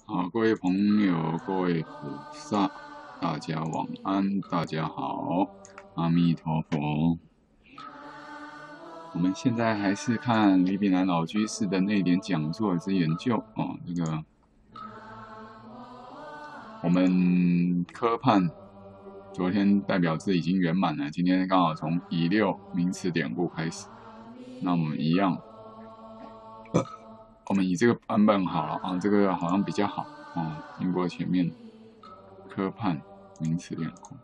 好，各位朋友，各位菩萨，大家晚安，大家好，阿弥陀佛。我们现在还是看李炳南老居士的内典讲座之研究哦。这个我们科判昨天代表字已经圆满了，今天刚好从乙六名词典故开始。那我们一样，我们以这个版本好了啊，这个好像比较好哦。经过前面科判名词典故，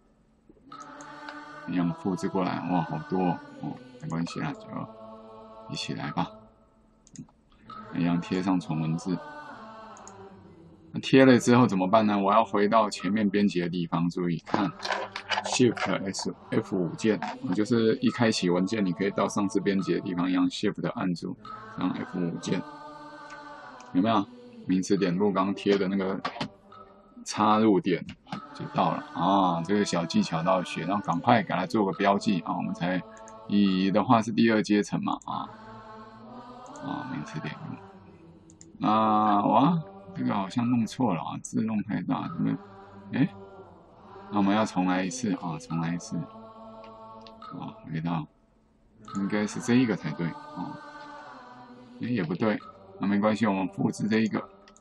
一样复制过来，哇，好多哦，没关系啦，就一起来吧。一样贴上纯文字。贴了之后怎么办呢？我要回到前面编辑的地方，注意看 Shift F5键，就是一开启文件，你可以到上次编辑的地方一样 Shift 按住，然后 F5键，有没有？名词典故刚贴的那个插入点就到了啊，这个小技巧到学，然后赶快给它做个标记啊，我们才乙的话是第二阶层嘛名词典故。哇。这个好像弄错了啊，字弄太大，这个，哎，那我们要重来一次啊，重来一次，回到，应该是这一个才对啊，也不对，那没关系，我们复制这一个，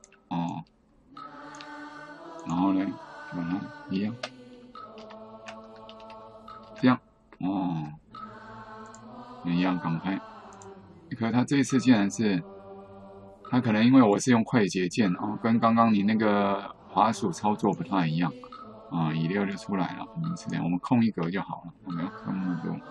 然后呢，把它一样，这样，一样，赶快，可是它这一次竟然是。它可能因为我是用快捷键跟刚刚你那个滑鼠操作不太一样乙六就出来了。名词典我们空一格就好了，我们要空那么多。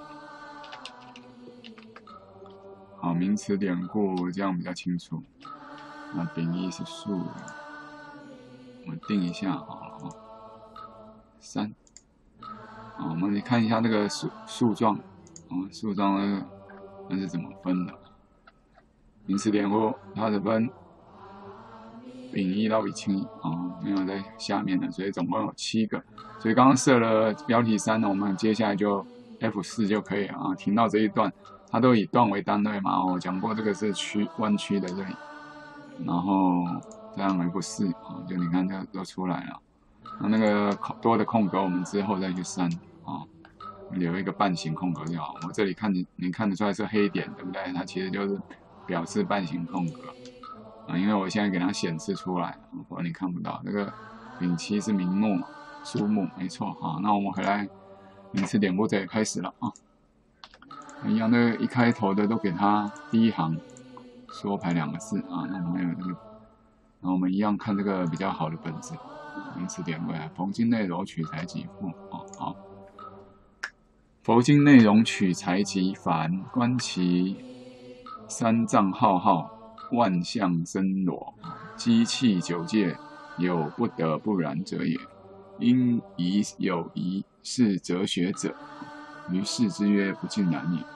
好，名词典故这样比较清楚。那丙一是数的，我定一下好了3。我们来看一下那个树状树状那是怎么分的？名词典故它的分丙一到丙清没有在下面的，所以总共有7个。所以刚刚设了标题3呢，我们接下来就 F4 就可以了停到这一段，它都以段为单位嘛我讲过这个是弯曲的这里，然后这样F4就你看这都出来了。那个多的空格我们之后再去删留一个半形空格就好。我这里你看得出来是黑点，对不对？它其实就是表示半形空格因为我现在给它显示出来，不然你看不到。这个丙七是名目嘛，书目没错那我们回来名词典故这里开始了一样的，一开头的都给它第一行缩排2个字那我们有这个，然后我们一样看这个比较好的本子，名词典故佛经内容取材即复好。佛经内容取材即繁，观其三藏浩浩，万象森罗，机器九界，有不得不然者也。因疑有疑，是哲学者，于是之曰不尽然也。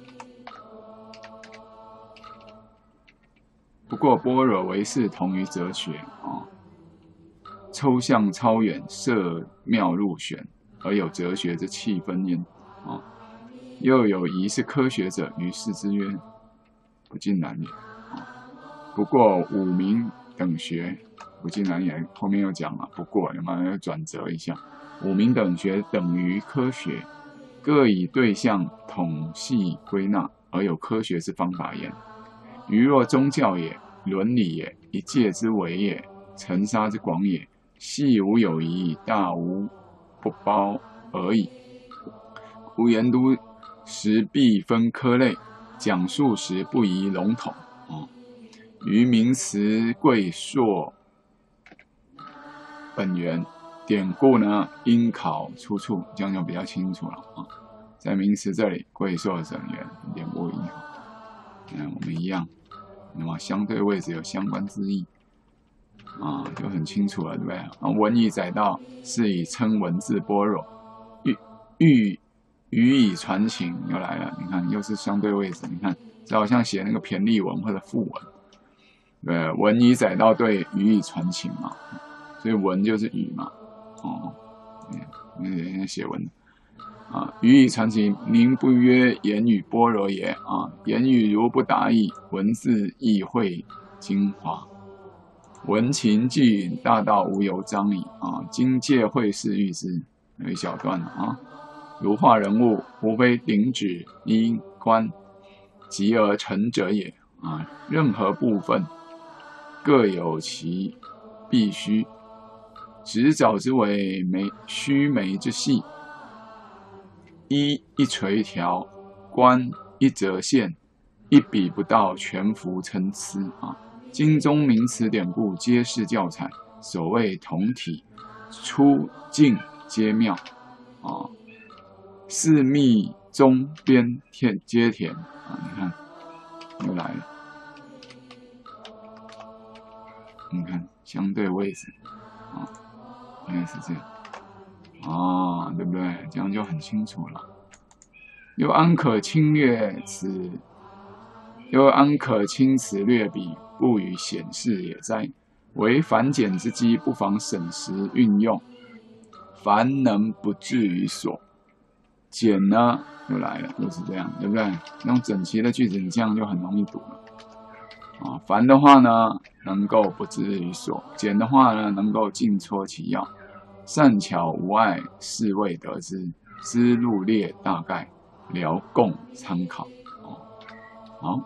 不过般若为是同于哲学抽象超远，摄妙入玄，而有哲学之气氛焉又有疑是科学者，于是之曰不尽然也不过五明等学不尽然也，后面又讲了不过有没有转折一下？五明等学等于科学，各以对象统系归纳，而有科学之方法焉。余若宗教也，伦理也，一界之为也，尘沙之广也，细无有疑，大无不包而已。故研读时必分科类，讲述时不宜笼统于名词贵硕本源典故呢，应考出处，这样就比较清楚了在名词这里，贵硕本源典故应考，我们一样，那么相对位置有相关之意就很清楚了，对不对？文以载道，是以称文字般若，语以传情，又来了，你看又是相对位置，你看这好像写那个骈俪文或者赋文。对，文以载道对语以传情嘛，所以文就是语嘛，写文语以传情，名不曰言语般若也言语如不达意，文字意会精华闻情俱允，大道无由张矣啊！今借会试喻之，有一小段啊。如画人物，无非领旨衣冠，及而成者也啊。任何部分各有其必须，指爪之为须眉之细，衣一垂条，冠一折线，一笔不到，全服参差啊。经中名词典故皆是教材，所谓同体，出境皆妙啊。四密中边皆甜啊，你看又来了，你看相对位置啊，应该是这样啊，对不对？这样就很清楚了。又安可轻此略笔，不予显示也哉？为繁简之机，不妨审时运用，凡能不至于所。简呢又来了，又是这样，对不对？用整齐的句子，你这样就很容易读了啊。繁的话呢，能够不至于所；简的话呢，能够尽戳其要。善巧无碍，是谓得之。思路列大概，聊共参考。好，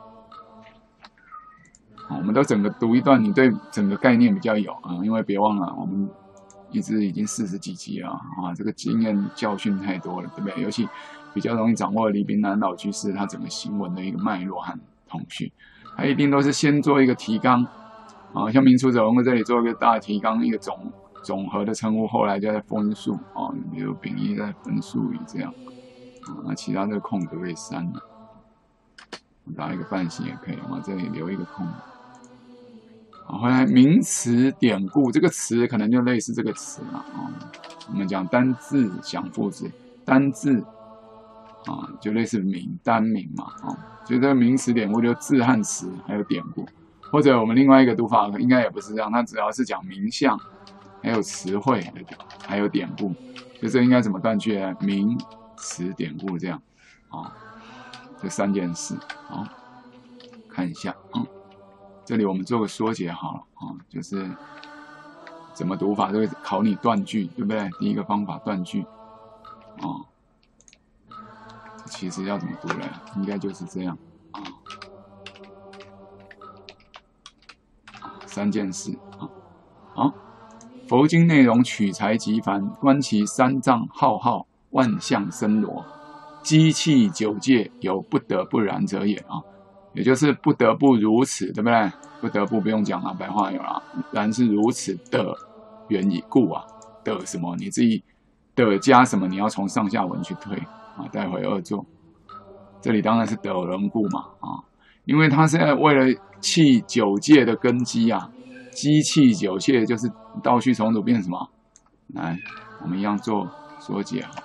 我们都整个读一段，你对整个概念比较有啊。因为别忘了，我们已经40几集了啊，这个经验教训太多了，对不对？尤其比较容易掌握李冰南老居士他整个行文的一个脉络和统序，他一定都是先做一个提纲啊，像明初者文这里做一个大提纲，一个总和的称呼，后来就在分数啊，比如丙一在分数语这样啊，那其他这个空格可以删了，打一个半形也可以嘛，这里留一个空。好，回来名词典故，这个词可能就类似这个词了啊。我们讲单字想副字，单字啊就类似单名嘛啊，所以这个名词典故就字和词还有典故，或者我们另外一个读法应该也不是这样，它只要是讲名相，还有词汇，还有典故，就这应该怎么断句呢？名词典故这样啊，这3件事好，看一下啊。这里我们做个缩解好了啊，就是怎么读法都会考你断句，对不对？第一个方法断句啊，其实要怎么读呢？应该就是这样啊。3件事啊。好，佛经内容取材极繁，观其三藏浩浩，万象森罗，机器九界，有不得不然者也啊。也就是不得不如此，对不对？不得不用讲了，白话有了。然是如此的原以故啊，的什么？你自己的加什么？你要从上下文去推啊，待会2座。这里当然是得人故嘛啊，因为它是为了弃9界的根基啊，机器9界就是倒叙重组变什么？来，我们一样做缩解好。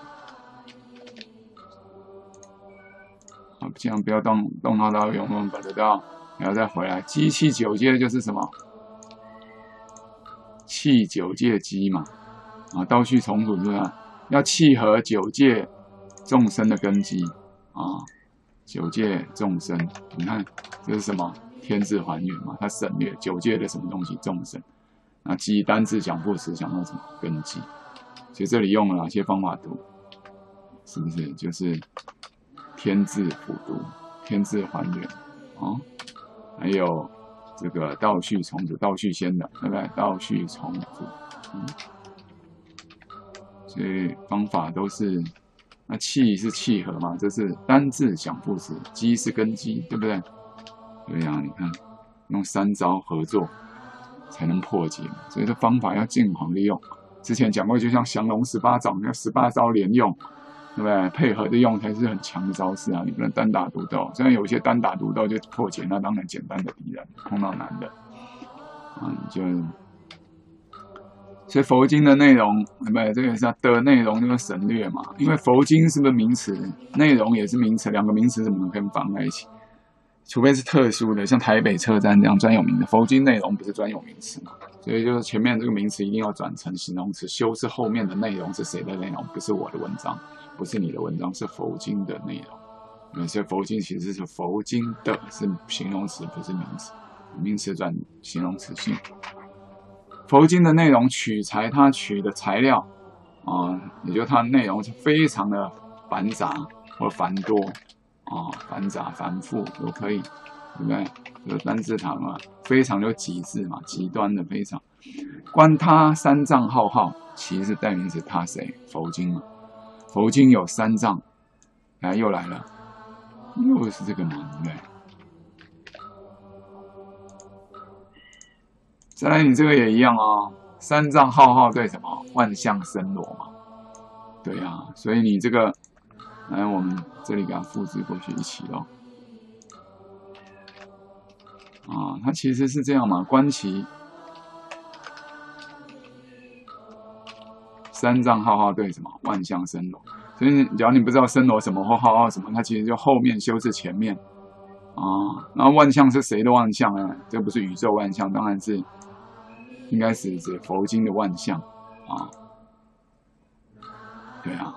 尽量不要动到永远不得到，然后再回来。机器9界就是什么？弃9界机嘛，啊，倒叙重组是吧？要契合9界众生的根基啊，9界众生，你看这是什么？天字还原嘛，它省略9界的什么东西？众生。那基单字讲副词讲到什么？根基。所以这里用了哪些方法读？是不是就是天字辅读、天字还原啊？还有这个倒叙重组，倒叙先的，对不对？倒叙重组，所以方法都是，那契是契合嘛，这是单字想副词，基是根基，对不对？对呀，你看用3招合作才能破解，所以这方法要尽好利用。之前讲过，就像降龙18掌，要18招连用。对不对？配合的用才是很强的招式啊！你不能单打独斗。虽然有些单打独斗就破解，那当然简单的敌人碰到难的啊，所以佛经的内容，对不对？这个是的内容就是省略嘛，因为佛经是不是名词，内容也是名词，两个名词怎么能跟放在一起？除非是特殊的，像台北车站这样专有名的佛经内容不是专有名词嘛？所以就是前面这个名词一定要转成形容词，修是后面的内容是谁的内容，不是我的文章。不是你的文章，是佛经的内容。所以佛经其实是佛经的，是形容词，不是名词。名词转形容词性。 佛经的内容取材，它取的材料也就它的内容是非常的繁杂或繁多繁杂繁复都可以，对不对？这个单字堂啊，非常有极致嘛，极端的非常。观他三藏浩浩，其实代名词他谁？佛经嘛。佛经有三藏，又来了，又是这个嘛，对不对？再来，你这个也一样哦，三藏浩浩对什么？万象森罗嘛。对啊，所以你这个，来我们这里给它复制过去一起咯。它其实是这样嘛，观其三藏浩浩对什么？万象森罗。所以只要你不知道森罗什么或浩浩什么，它其实就后面修饰前面然后万象是谁的万象呢？这不是宇宙万象，当然是应该是指佛经的万象对啊。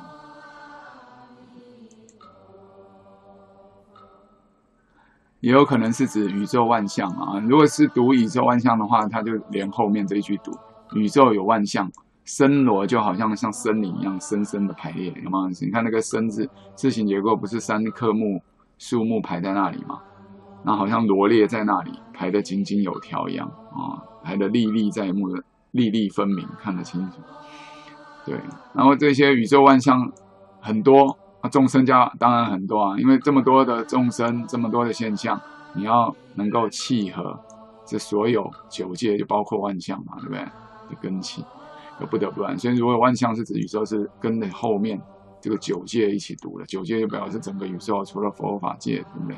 也有可能是指宇宙万象如果是读宇宙万象的话，它就连后面这一句读宇宙有万象，森罗就好像森林一样深深的排列，有没有？你看那个森字字形结构不是三棵木树木排在那里吗？那好像罗列在那里排得井井有条一样排得历历在目的历历分明，看得清楚。对，然后这些宇宙万象很多众生家当然很多因为这么多的众生，这么多的现象，你要能够契合这所有九界，就包括万象嘛，对不对？的根器有不得不然，所以如果万象是指宇宙，是跟着后面这个九界一起读的，九界就表示整个宇宙，除了佛法界，对不对？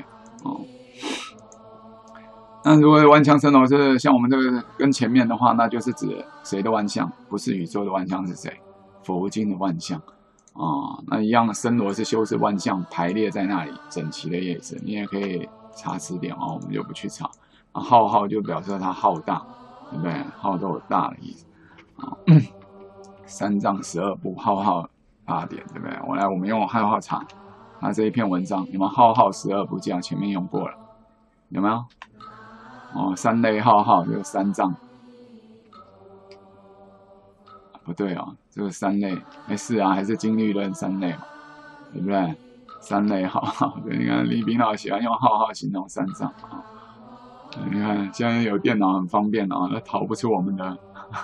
那如果万象森罗是像我们这个跟前面的话，那就是指谁的万象？不是宇宙的万象是谁？佛经的万象那一样的森罗是修饰万象排列在那里整齐的意思，你也可以查词典我们就不去查浩浩就表示它浩大，对不对？浩都有大的意思三藏12部浩浩大典，对不对？我们用浩浩查这一篇文章有没有浩浩12部这样前面用过了，有没有三类浩浩就是三藏不对这个三类是还是金律论三类嘛，对不对？三类浩浩，对，你看李炳老喜欢用浩浩形容三藏你看现在有电脑很方便那逃不出我们的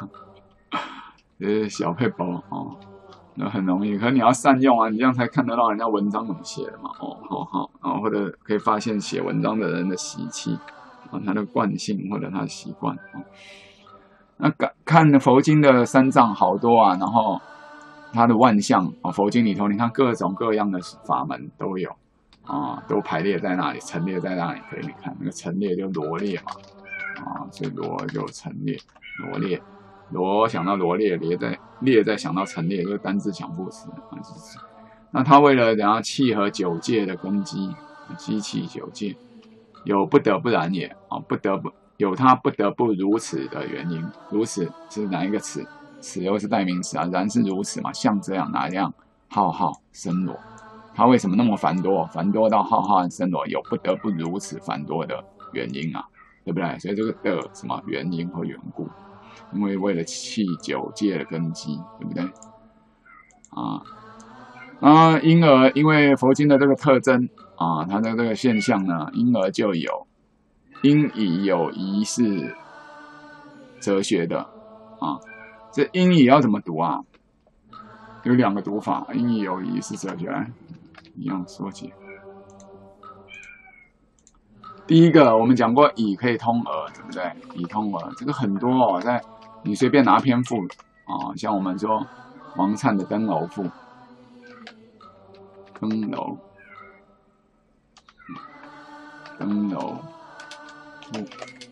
小撇步那很容易，可是你要善用你这样才看得到人家文章怎么写的嘛好或者可以发现写文章的人的习气他的惯性或者他的习惯那看佛经的三藏好多然后它的万象佛经里头你看各种各样的法门都有都排列在那里，陈列在那里，可以看那个陈列就罗列嘛所以罗就陈列罗列，罗想到罗列，列在想到陈列，就是单字想副词那他为了等下契合九界的根基，激起九界，有不得不然也不得不有他不得不如此的原因。如此是哪一个词？此又是代名词然是如此嘛，像这样哪样浩浩森罗，他为什么那么繁多？繁多到浩浩和森罗，有不得不如此繁多的原因对不对？所以这个的什么原因和缘故？因为为了契九界的根基，对不对？因而因为佛经的这个特征它的这个现象呢，因而就有因以有疑是哲学的这因以要怎么读有两个读法，因以有疑是哲学，来一样说解。第一个我们讲过以可以通而，对不对？以通而这个很多在你随便拿篇赋像我们说王粲的《登楼赋》，登楼赋，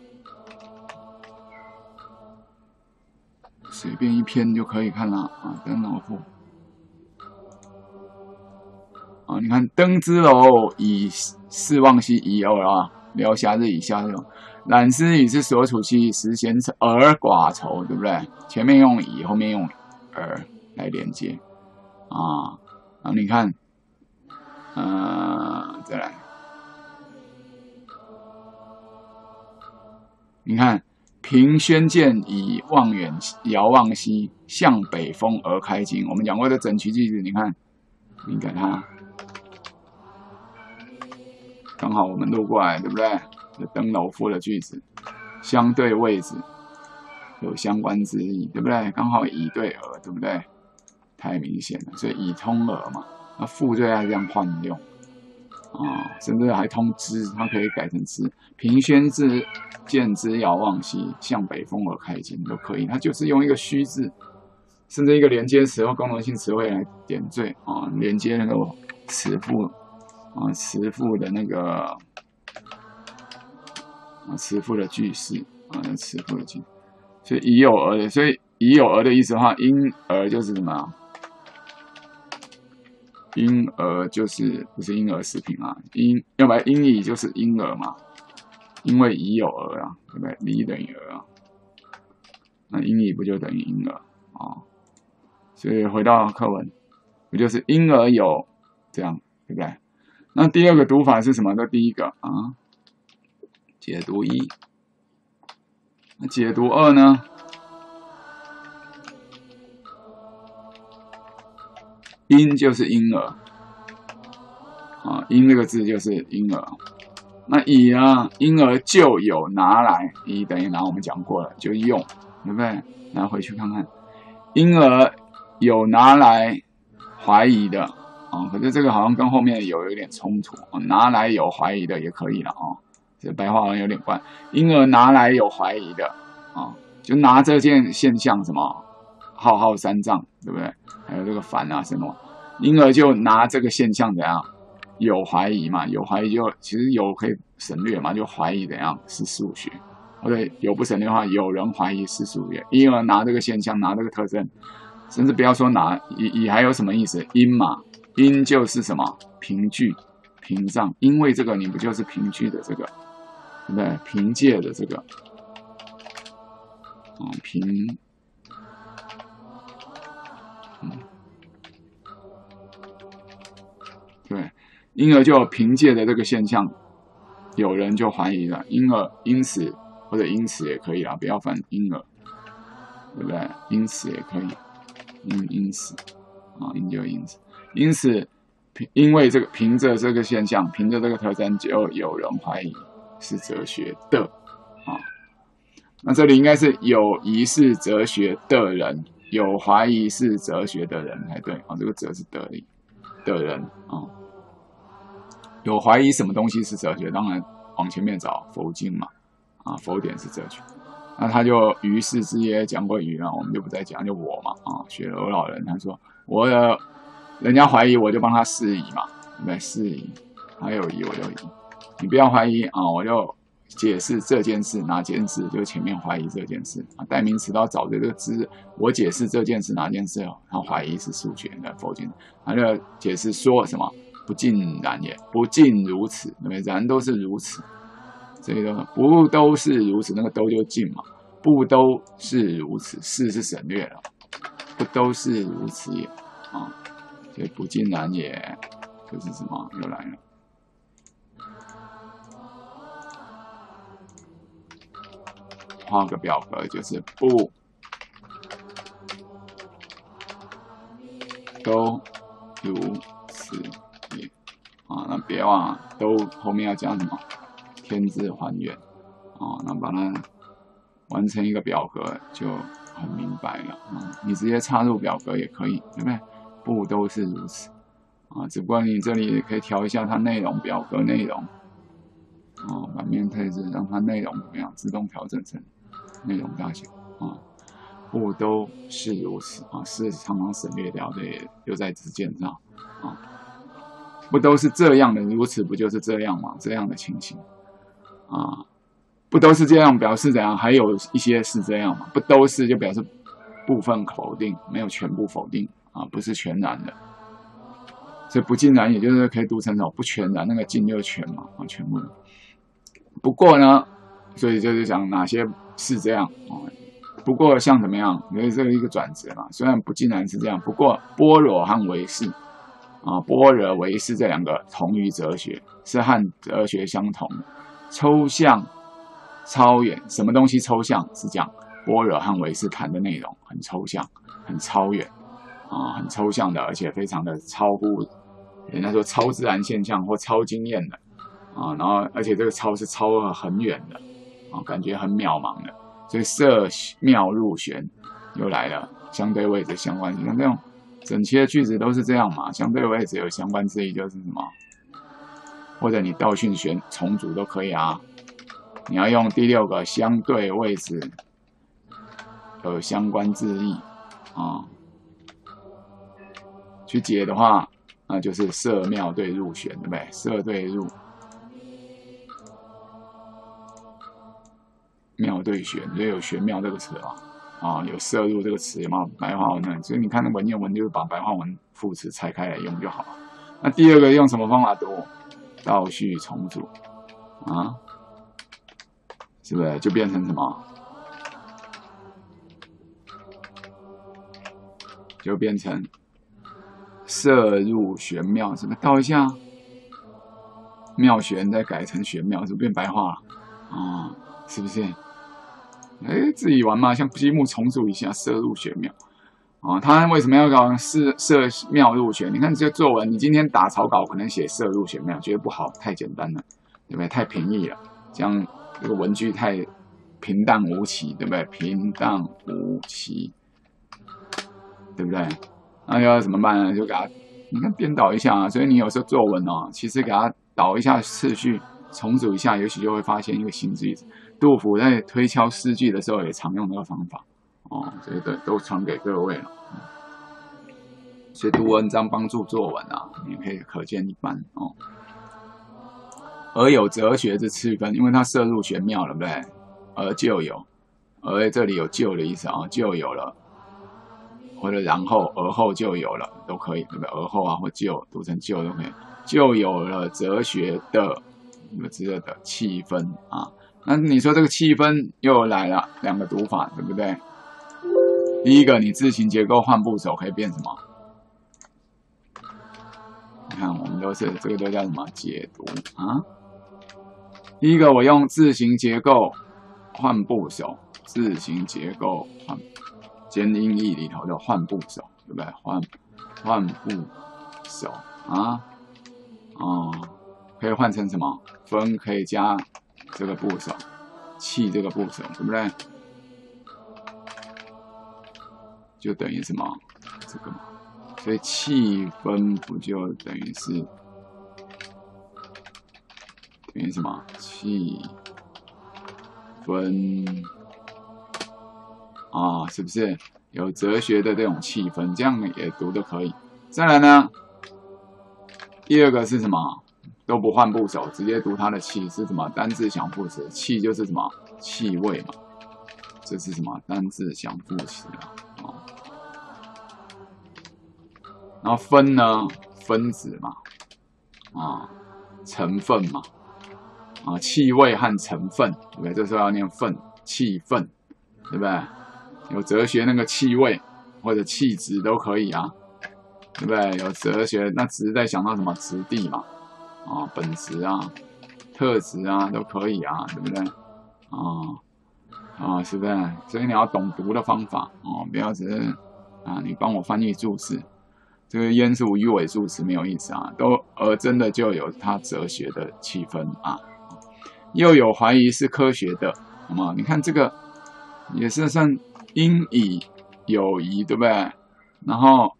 随便一篇就可以看了登楼赋你看登之楼以四望兮宜而聊暇日以下日览思语之所处兮时闲而寡愁，对不对？前面用以，后面用而来连接你看再来，你看凭宣鉴以望远遥望西，向北风而开襟。我们讲过的整齐句子，你看，你看它，刚好我们路过来，对不对？登楼夫的句子，相对位置有相关之意，对不对？刚好以对而，对不对？太明显了，所以以通而嘛，那复最爱这样换用。甚至还通之，它可以改成之。凭宣鉴之遥望西，向北风而开襟都可以。它就是用一个虚字，甚至一个连接词或功能性词汇来点缀连接那个词赋词赋的那个词赋的句式词赋的句式。所以已有而的，所以已有而的意思的话，因而就是什么？因而就是不是婴儿食品啊，要不然因以就是婴儿嘛，因为已有而啊，对不对？离等于而啊，那因以不就等于婴儿所以回到课文，不就是因而有这样，对不对？那第二个读法是什么？这第一个解读一，那解读二呢？因就是婴儿因这个字就是婴儿。那以呢？婴儿就有拿来，以等于拿，我们讲过了，就用，对不对？来回去看看，婴儿有拿来怀疑的可是这个好像跟后面有一点冲突拿来有怀疑的也可以了这白话文有点怪。婴儿拿来有怀疑的就拿这件现象什么浩浩三丈，对不对？还有这个凡什么，婴儿就拿这个现象怎样有怀疑嘛？有怀疑就其实有可以省略嘛，就怀疑怎样是数学，或者有不省略的话，有人怀疑是数学。婴儿拿这个现象，拿这个特征，甚至不要说拿以还有什么意思？因嘛，因就是什么凭据、屏障，因为这个你不就是凭据的这个，对不对？凭借的这个对，因而就凭借的这个现象，有人就怀疑了，因此或者因此也可以啦，不要翻因而，对不对？因此也可以，因此因就因此，因此因为这个凭着这个现象，凭着这个特征，就有人怀疑是哲学的那这里应该是有疑是哲学的人，有怀疑是哲学的人才对这个哲是得力的人有怀疑什么东西是哲学，当然往前面找佛经嘛佛典是哲学。那他就于是之也讲过于我们就不再讲，就我嘛学罗老人他说人家怀疑我就帮他释疑嘛，对不对？释疑，他有疑我就疑，你不要怀疑我就解释这件事，哪件事就前面怀疑这件事代名词都要找这个字，我解释这件事哪件事他怀疑是数学的佛经，他就解释说什么不尽然也，不尽如此，对不对？然都是如此，这个不都是如此，那个都就尽嘛，不都是如此，是省略了，不都是如此也所以不尽然也就是什么又来了。画个表格就是不都如此也那别忘了都后面要加什么添字还原那把它完成一个表格就很明白了你直接插入表格也可以，对不对？不都是如此只不过你这里也可以调一下它内容表格内容版面配置，让它内容怎么样自动调整成内容大小不都是如此是常常省略掉的，又在字键上不都是这样的，如此不就是这样吗？这样的情形不都是这样表示怎样？还有一些是这样嘛？不都是就表示部分否定，没有全部否定不是全然的。所以不尽然也就是可以读成不全然，那个尽就全嘛全部的。不过呢，所以就是讲哪些是这样不过像怎么样，因为这个一个转折嘛，虽然不尽然是这样，不过般若和唯识般若唯识这两个同于哲学，是和哲学相同的，抽象超远，什么东西抽象？是讲般若和唯识谈的内容很抽象，很超远啊，很抽象的，而且非常的超乎人家说超自然现象或超经验的啊，然后而且这个超是超很远的啊，感觉很渺茫的，所以色妙入玄又来了，相对位置相关，像这种整齐的句子都是这样嘛，相对位置有相关字义就是什么，或者你倒训旋重组都可以啊。你要用第6个相对位置有相关字义啊，去解的话，那就是色妙对入玄，对不对？色对入，妙对玄，所以有玄妙这个词啊，啊，有色入这个词，有没有白话文呢？所以你看那文言文就是把白话文副词拆开来用就好了。那第2个用什么方法读？倒叙重组啊。是不是就变成什么？就变成色入玄妙，是不是倒一下？妙玄再改成玄妙，是不是变白话了？啊，是不是？哎，自己玩嘛，像积木重组一下，色入玄妙。啊，他为什么要搞色妙入玄？你看这个作文，你今天打草稿可能写色入玄妙，觉得不好，太简单了，对不对？太平易了，这样这个文句太平淡无奇，对不对？平淡无奇，对不对？那要怎么办呢？就给他，你看颠倒一下啊。所以你有时候作文哦，其实给他倒一下次序，重组一下，也许就会发现一个新句子。杜甫在推敲诗句的时候也常用那个方法哦，所以都传给各位了。所以读文章帮助作文啊，你可以可见一斑哦。而有哲学之次分，因为它涉入玄妙了，对不对？而就有，而这里有就的意思啊，就有了，或者然后而后就有了都可以，对不对？而后啊或就读成就都可以，就有了哲学的气氛啊。那你说这个气氛又来了2个读法，对不对？第一个，你字形结构换部首可以变什么？你看，我们都是这个都叫什么解读啊？第一个，我用字形结构换部首，字形结构换兼音译里头的换部首，对不对？换部首啊，哦，可以换成什么？分可以加这个部首，气这个部首，对不对？就等于什么？这个嘛。所以气分不就等于是什么？气分啊，是不是有哲学的这种气氛？这样也读的可以。再来呢，第2个是什么？都不换部首，直接读它的气是什么？单字想副词，气就是什么？气味嘛。这是什么？单字想副词啊。然后分呢，分子嘛，啊，成分嘛，啊，气味和成分，对不对？这时候要念分，气氛，对不对？有哲学那个气味或者气质都可以啊，对不对？有哲学那质在想到什么质地嘛，啊，本质啊，特质啊都可以啊，对不对？是不是？所以你要懂读的方法哦，不要只是啊，你帮我翻译注释。这个焉是无鱼尾助词没有意思啊，而真的就有它哲学的气氛啊，又有怀疑是科学的，好吗？你看这个也是算因以有疑，对不对？然后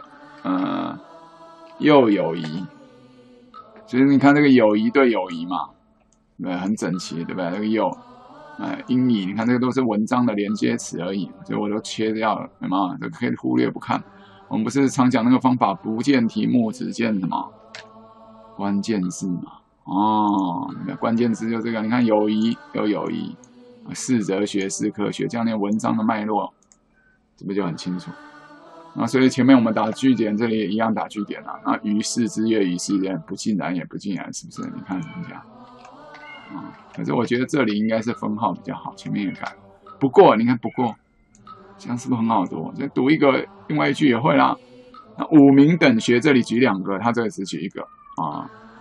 又有疑，所以你看这个有疑对有疑嘛，对，很整齐，对不对？这个又因以，你看这个都是文章的连接词而已，所以我都切掉了，对吗？这个可以忽略不看。我们不是常讲那个方法，不见题目，只见什么关键字嘛？哦，关键字就这个。你看有疑又有疑，是哲学是科学，这样那文章的脉络，这不就很清楚？那所以前面我们打句点，这里也一样打句点啊。那于是之曰于是焉，不尽然也不尽然，是不是？你看一下啊。可是我觉得这里应该是分号比较好，前面也改。不过你看，不过。这样是不是很好读？就读一个，另外一句也会啦。那五名等学这里举2个，他这个只举1个啊。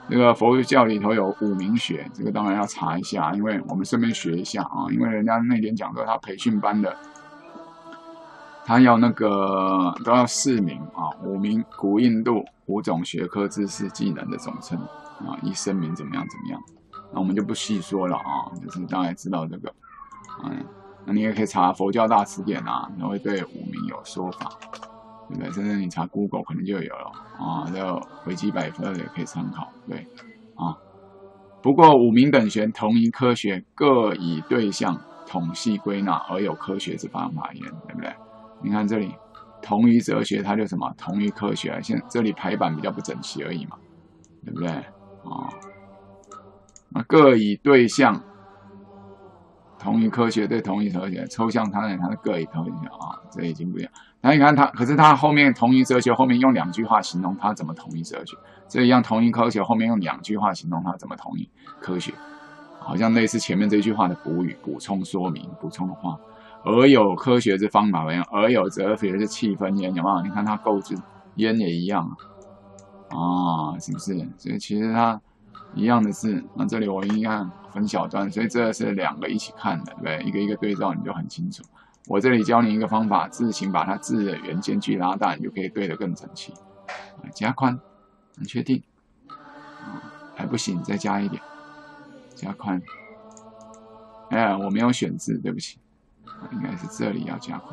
这个佛教里头有五明学，这个当然要查一下，因为我们顺便学一下啊，因为人家那天讲说他培训班的，他要那个都要4名啊，五名古印度5种学科知识技能的总称啊，以声明怎么样怎么样，那我们就不细说了啊，就是大概知道这个，那你也可以查佛教大词典啊，它会对五明有说法。对不对？甚至你查 Google 可能就有了啊，这维基百科也可以参考，对啊。不过五明等学同一科学，各以对象统系归纳，而有科学之方法言，对不对？你看这里同一哲学，它就什么同一科学，现在这里排版比较不整齐而已嘛，对不对啊？那各以对象。同一科学对同一哲学，抽象它的各以科学啊，这已经不一样。那你看它，可是它后面同一哲学后面用2句话形容它怎么同一哲学，这一样同一科学后面用2句话形容它怎么同一科学，好像类似前面这句话的补语、补充说明、补充的话。而有科学之方法言，而有哲学之气氛言，有没有？你看它构字烟也一样啊，是不是？所以其实它一样的字，那这里我应该分小段，所以这是2个一起看的，对不对？一个一个对照，你就很清楚。我这里教你一个方法，自行把它字的原间距拉大，你就可以对得更整齐。加宽，很确定。还不行，再加一点，加宽。我没有选字，对不起，应该是这里要加宽。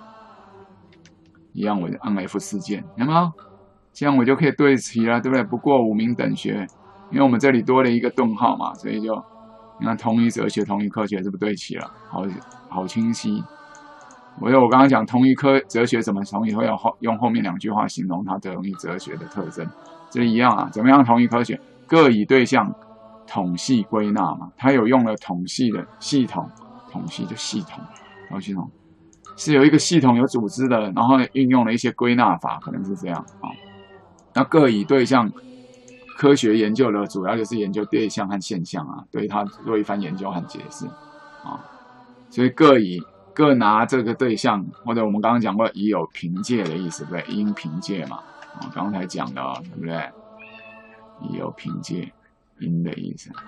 一样，我按 F4键，有没有？这样我就可以对齐了，对不对？不过五明等学。因为我们这里多了一个顿号嘛，所以就你看同一哲学、同一科学是不是对齐了？好清晰。我刚刚讲同一哲学怎么同一会用后面2句话形容它同一哲学的特征，这一样啊。怎么样同一科学？各以对象统系归纳嘛，它有用了统系的系统，统系就系统，系统是有一个系统有组织的，然后运用了一些归纳法，可能是这样啊。那各以对象。科学研究的主要就是研究对象和现象啊，对它做一番研究和解释啊，所以各拿这个对象，或者我们刚刚讲过以有凭借的意思，对不对？因凭借嘛，刚才讲的，对不对？以有凭借，因的意思，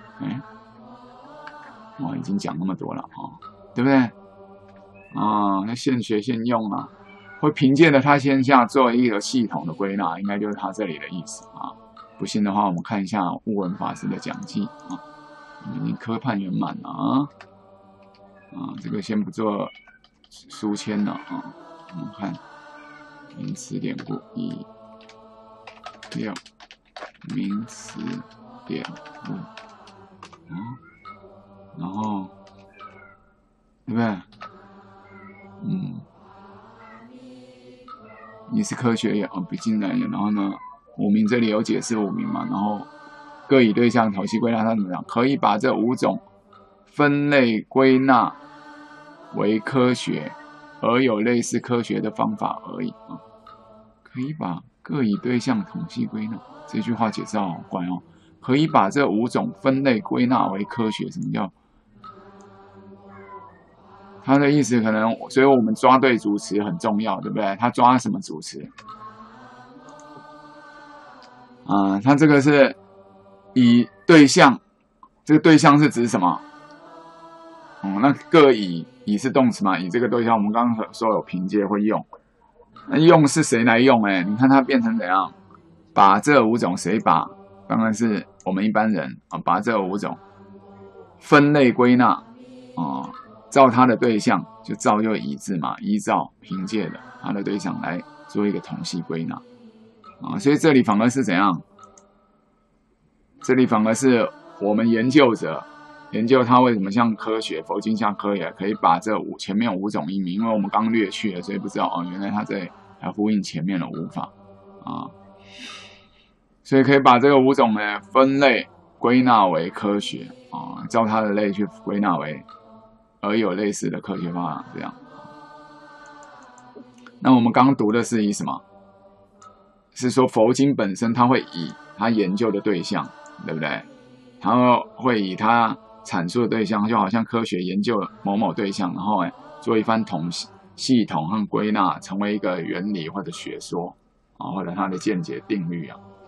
已经讲那么多了啊，对不对？那现学现用啊，会凭借着它现象做一个系统的归纳，应该就是它这里的意思啊。不信的话，我们看一下悟文法师的讲记啊，已经科判圆满了这个先不做书签了啊。我们看名词典故1、6，名词典故然后对不对？你是科学也不尽然也，然后呢？五明这里有解释五明嘛，然后各以对象统系归纳，它怎么样？可以把这5种分类归纳为科学，而有类似科学的方法而已啊。可以把各以对象统系归纳，这句话解释好怪哦。可以把这5种分类归纳为科学，什么叫？他的意思可能，所以我们抓对主词很重要，对不对？他抓什么主词？它这个是以对象，这个对象是指什么？那各以是动词嘛？以这个对象，我们刚刚说有凭借会用，那用是谁来用？你看它变成怎样？把这5种谁把？当然是我们一般人把这5种分类归纳照它的对象，就照就以字嘛，依照凭借的它的对象来做一个统系归纳。所以这里反而是怎样？这里反而是我们研究者研究它为什么像科学，佛经像科学，可以把这前面5种译名，因为我们刚略去了，所以不知道原来它这里还呼应前面的5法所以可以把这个5种呢分类归纳为科学照它的类去归纳为而有类似的科学方法这样。那我们刚读的是以什么？是说佛经本身它会以它研究的对象，对不对？它会以它阐述的对象，就好像科学研究某某对象，然后做一番系统和归纳，成为一个原理或者学说或者它的见解定律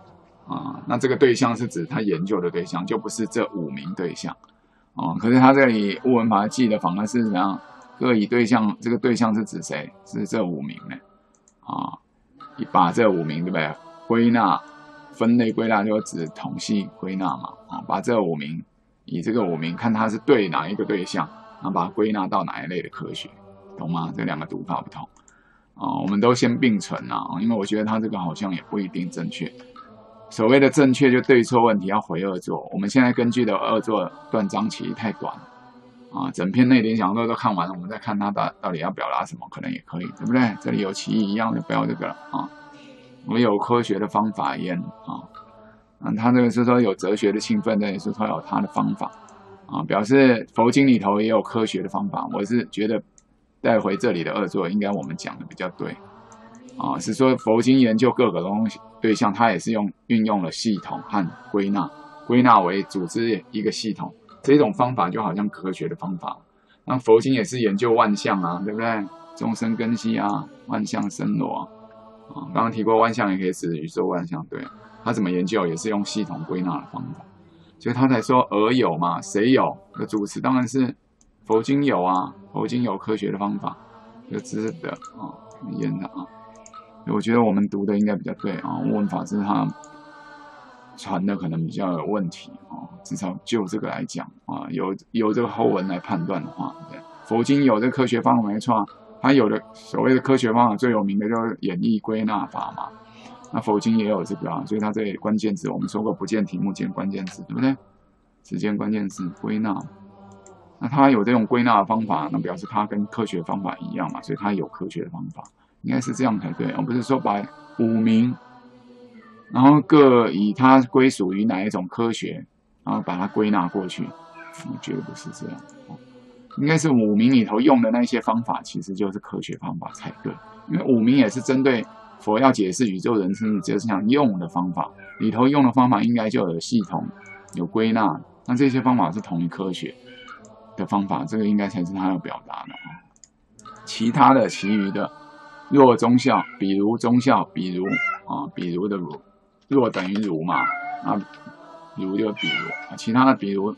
那这个对象是指他研究的对象，就不是这5名对象可是他这里物文法记的反而是怎样？各以对象，这个对象是指谁？是这5名呢？把这5名对不对？归纳分类归纳就指统系归纳嘛把这5名以这个5名看它是对哪一个对象，然后把它归纳到哪一类的科学，懂吗？这2个读法不同我们都先并存因为我觉得它这个好像也不一定正确。所谓的正确就对错问题要回2作，我们现在根据的2作断章其实太短整篇内联想都看完了，我们再看它到底要表达什么，可能也可以，对不对？这里有歧义一样就不要这个了我有科学的方法焉他这个是说有哲学的兴奋，这也是说有他的方法表示佛经里头也有科学的方法。我是觉得带回这里的2作，应该我们讲的比较对是说佛经研究各个东西对象，它也是运用了系统和归纳为组织一个系统，这种方法就好像科学的方法。那佛经也是研究万象对不对？众生根器万象生罗刚刚提过万象也可以指宇宙万象，对他怎么研究也是用系统归纳的方法，所以他才说而有嘛，谁有的主词当然是佛经有佛经有科学的方法，就知的研的我觉得我们读的应该比较对问法是他传的可能比较有问题至少就这个来讲有这个后文来判断的话，对佛经有这个科学方法没错它有的所谓的科学方法最有名的就是演绎归纳法嘛，那佛经也有这个所以它这里关键字我们说过不见题目见关键字，对不对？只见关键字归纳，那它有这种归纳的方法，那表示它跟科学方法一样嘛，所以它有科学的方法，应该是这样才对不是说把5名然后各以它归属于哪一种科学，然后把它归纳过去，我觉得不是这样应该是5名里头用的那些方法其实就是科学方法才对，因为5名也是针对佛要解释宇宙人生哲思想用的方法，里头用的方法应该就有系统有归纳，那这些方法是同一科学的方法，这个应该才是他要表达的其他的其余的若中效，比如中效，比如的如，若等于如嘛如就比如其他的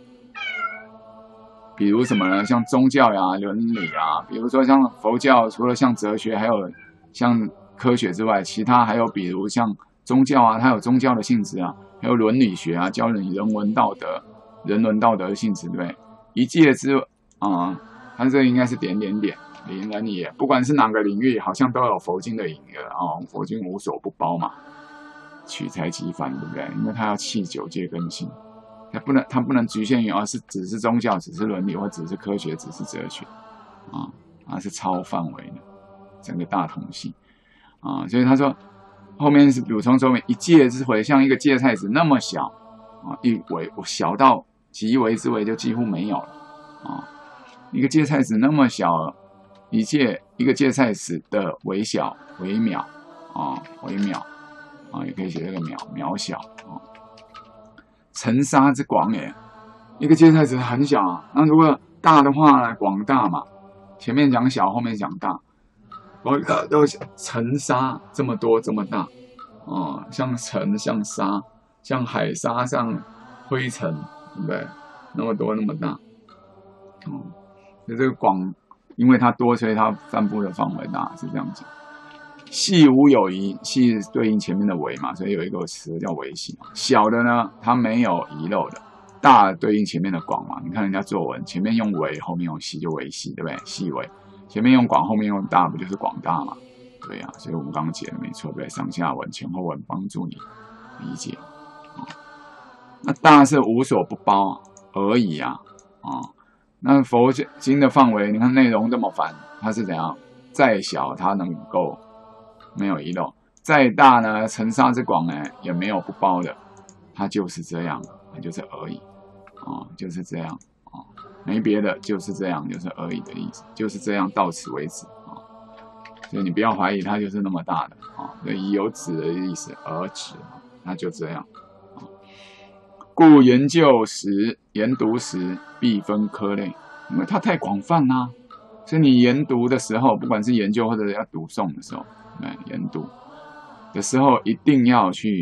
比如什么呢？像宗教伦理比如说像佛教除了像哲学还有像科学之外，其他还有比如像宗教它有宗教的性质还有伦理学教你人伦道德的性质，对不对？一界之它这应该是点点点领人也，不管是哪个领域好像都有佛经的影佛经无所不包嘛，取材即繁，对不对？因为它要弃9界根性，它不能局限于只是宗教，只是伦理，或只是科学，只是哲学它是超范围的整个大统系所以他说后面是补充说明一界之微，像一个芥菜籽那么小一微，小到极微之微就几乎没有了一个芥菜籽那么小，一个芥菜籽的微小微渺微渺也可以写这个渺小尘沙之广也，一个芥菜籽很小那如果大的话呢，广大嘛，前面讲小后面讲大，都尘沙这么多这么大像尘像沙像海沙像灰尘，对不对？那么多那么大所以这个广因为它多，所以它散布的范围大，是这样讲。细无有遗，细对应前面的微嘛，所以有一个词叫微细。小的呢，它没有遗漏的；大对应前面的广嘛。你看人家作文，前面用微，后面用细，就微细，对不对？细微，前面用广，后面用大，不就是广大嘛？对所以我们刚刚解的没错，对，上下文、前后文帮助你理解那大是无所不包而已那佛经的范围，你看内容这么繁，它是怎样？再小它能够没有遗漏，再大呢，尘沙之广呢也没有不包的，它就是这样，它就是而已就是这样没别的，就是这样，就是而已的意思，就是这样，到此为止所以你不要怀疑它就是那么大的所以有指的意思而指它就这样故研读时必分科类，因为它太广泛所以你研读的时候，不管是研究或者要读诵的时候研读的时候一定要去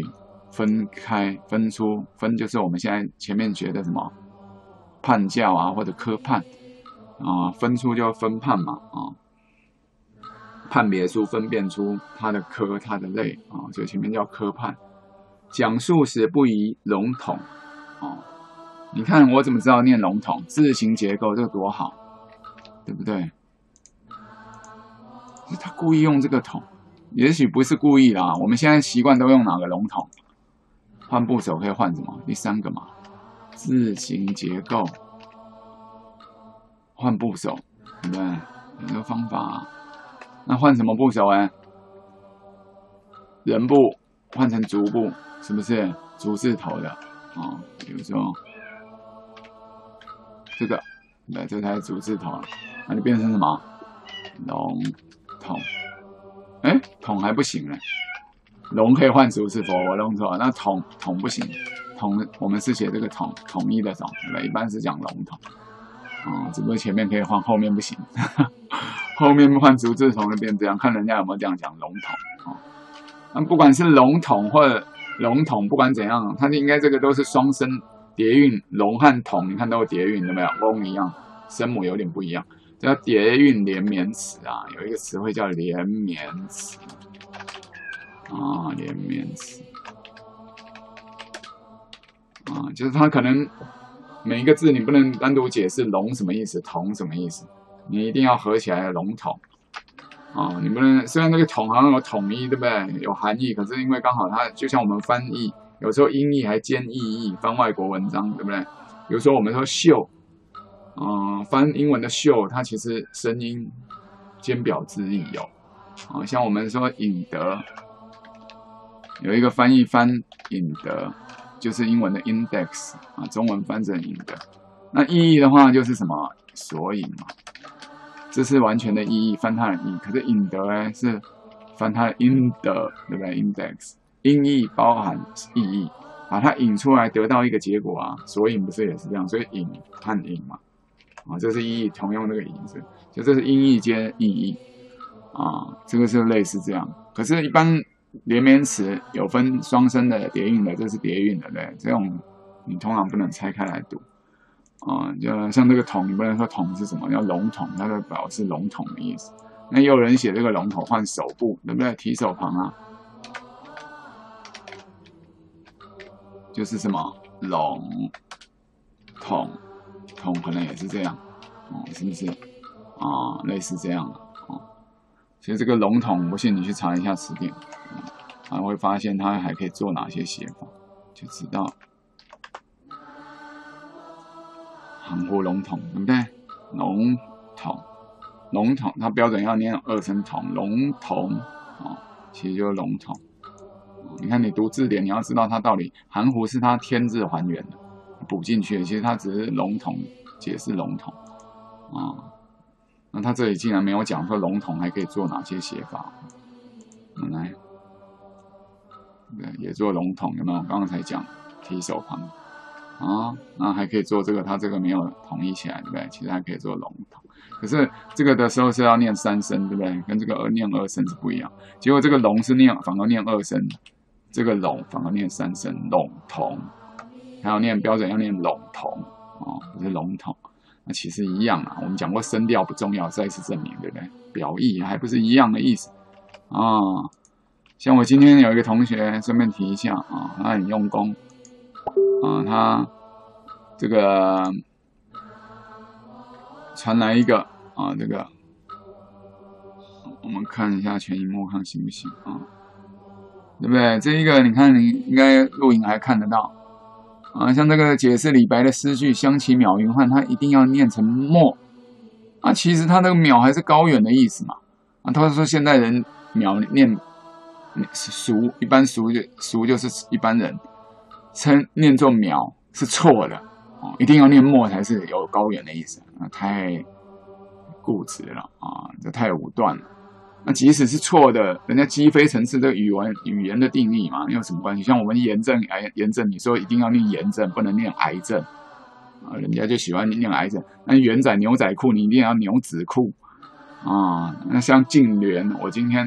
分开、分出，分就是我们现在前面学的什么判教啊，或者科判啊，分出就分判嘛啊，判别出、分辨出它的科、它的类啊，所以前面叫科判。讲述时不宜笼统啊，你看我怎么知道念笼统？字形结构这个多好，对不对？他故意用这个统，也许不是故意啦。我们现在习惯都用哪个笼统？换部首可以换什么？第三个嘛，字形结构，换部首，对不对？有个方法啊。那换什么部首哎？人部换成足部，是不是足字头的哦？比如说这个，对，这才是足字头，那就变成什么？笼统。哎，统还不行嘞。龙可以换足字符，我弄错了。那统不行，统我们是写这个统一的统，对不对？一般是讲笼统。哦，只不过前面可以换，后面不行。后面换足字统就变这样，看人家有没有这样讲笼统。哦，那不管是笼统或者笼统，不管怎样，它应该这个都是双声叠韵，龙和统，你看都有叠韵，对没有？翁一样，声母有点不一样，叫叠韵连绵词啊。有一个词汇叫连绵词。啊，连绵词啊，就是它可能每一个字你不能单独解释龙什么意思，统什么意思，你一定要合起来的笼统啊。你不能虽然那个统好像有统一，对不对？有含义，可是因为刚好它就像我们翻译，有时候音译还兼意译，翻外国文章，对不对？比如说我们说秀，翻英文的秀，它其实声音兼表字义有啊，像我们说引得。有一个翻译翻引得，就是英文的 index 啊，中文翻成引得。那意义的话就是什么索引嘛，这是完全的意义，翻它的意。可是引得呢是翻它的音得，对不对 ？index 音译包含意义，把它引出来得到一个结果啊。索引不是也是这样，所以引和引嘛，啊，这是意义，同用那个引字，就这是音译兼意义啊，这个是类似这样。可是，一般连绵词有分双声的、叠韵的，这是叠韵的，对，这种你通常不能拆开来读啊。就像这个统，你不能说统是什么，叫笼统，它就表示笼统的意思。那也有人写这个笼统换手部，对不对？提手旁啊，就是什么笼统，统可能也是这样，哦，是不是啊？类似这样的哦。所以这个笼统，不信你去查一下词典。还会发现它还可以做哪些写法，就知道含糊笼统，对不对？笼统，它标准要念二声统，笼统哦，其实就是笼统。你看你读字典，你要知道它到底含糊是它添字还原的，补进去的，其实它只是笼统解释笼统啊。那它这里竟然没有讲说笼统还可以做哪些写法，来。对，也做笼统，有没有？刚刚才讲提手旁啊，那还可以做这个，它这个没有统一起来，对不对？其实还可以做笼统，可是这个的时候是要念三声，对不对？跟这个念二声是不一样。结果这个笼是反而念二声，这个笼反而念三声，笼统，还有念标准要念笼统哦，不是笼统。那其实一样啊，我们讲过声调不重要，再次证明，对不对？表意还不是一样的意思啊。像我今天有一个同学，顺便提一下啊，他很用功啊，他这个传来一个啊，这个我们看一下全荧幕看行不行啊？对不对？这一个你看你应该录影还看得到啊，像这个解释李白的诗句“香旗邈云汉”，他一定要念成墨啊，其实他那个邈还是高远的意思嘛啊，他说现代人邈念。俗一般俗就是一般人念作邈是错的哦，一定要念墨才是有高远的意思啊，太固执了啊，这太武断了。那即使是错的，人家积非成是这个语言的定义嘛，你有什么关系？像我们炎症，你说一定要念炎症，不能念癌症啊，人家就喜欢念癌症。那元仔牛仔裤，你一定要牛仔裤啊。那像净莲，我今天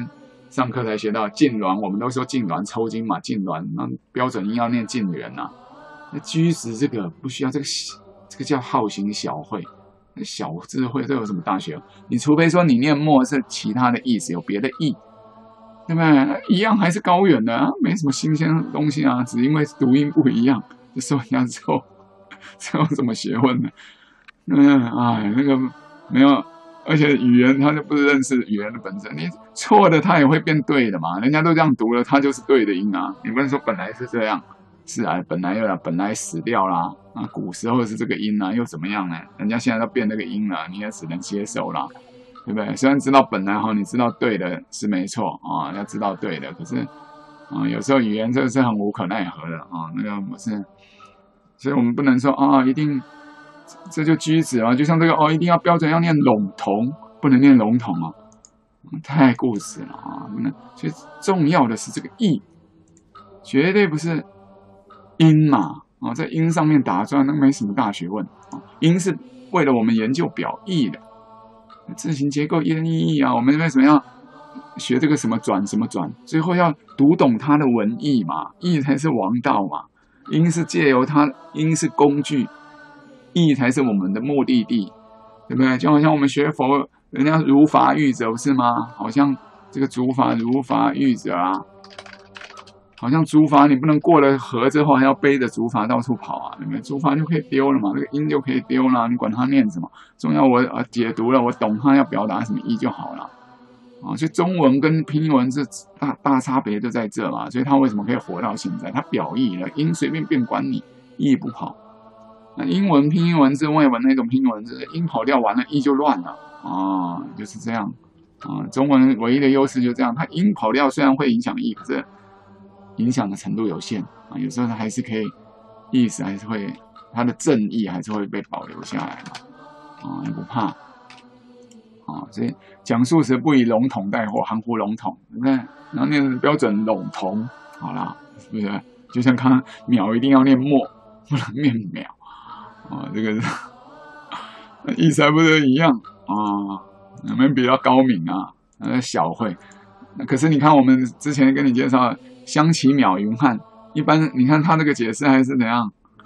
上课才学到痉挛，我们都说痉挛抽筋嘛，痉挛，那标准音要念痉挛呐。那居止这个不需要，这个叫好行小慧，小智慧，这有什么大学？你除非说你念默是其他的意思，有别的意，对不对？一样还是高远的啊，没什么新鲜的东西啊，只因为读音不一样，就说人家错，这有什么学问呢？哎，那个没有。而且语言他就不认识语言的本身，你错的他也会变对的嘛，人家都这样读了，他就是对的音啊。你不能说本来是这样，是啊，本来死掉啦，啊，古时候是这个音啊，又怎么样呢？人家现在都变那个音了，你也只能接受啦，对不对？虽然知道本来哈，你知道对的是没错啊，要知道对的，可是啊，有时候语言这个是很无可奈何的啊，那个不是，所以我们不能说啊，一定。这就居止啊，就像这个一定要标准要念笼统，不能念笼统啊，太固执了啊，不能。所以重要的是这个意，绝对不是音嘛啊，在音上面打转那没什么大学问啊，音是为了我们研究表意的，字形结构、音义啊，我们为什么要学这个什么转什么转？最后要读懂它的文意嘛，意才是王道嘛，音是借由它，音是工具。意才是我们的目的地，对不对？就好像我们学佛，人家如法喻者不是吗？好像这个如法喻者啊，好像竹筏你不能过了河之后还要背着竹筏到处跑啊，对不对？竹筏就可以丢了嘛，这个音就可以丢了，你管它念什么，重要我解读了，我懂它要表达什么意就好了。啊，所以中文跟拼音文是大差别就在这嘛，所以它为什么可以活到现在？它表意了，音随便变管你，意不跑。那英文拼音文字、外文那种拼音文字，音跑掉完了，意就乱了啊，就是这样啊。中文唯一的优势就这样，它音跑掉虽然会影响意，可是影响的程度有限啊。有时候它还是可以，意思还是会，它的正义还是会被保留下来嘛啊，你不怕啊。所以讲述时不以笼统带火，含糊笼统，对不对？然后念标准笼统，好啦，是不是？就像刚刚秒一定要念默，不能念秒。啊，这个意思还不是一样啊？我们比较高明啊，小会。可是你看，我们之前跟你介绍香其秒云汉，一般你看他这个解释还是怎样？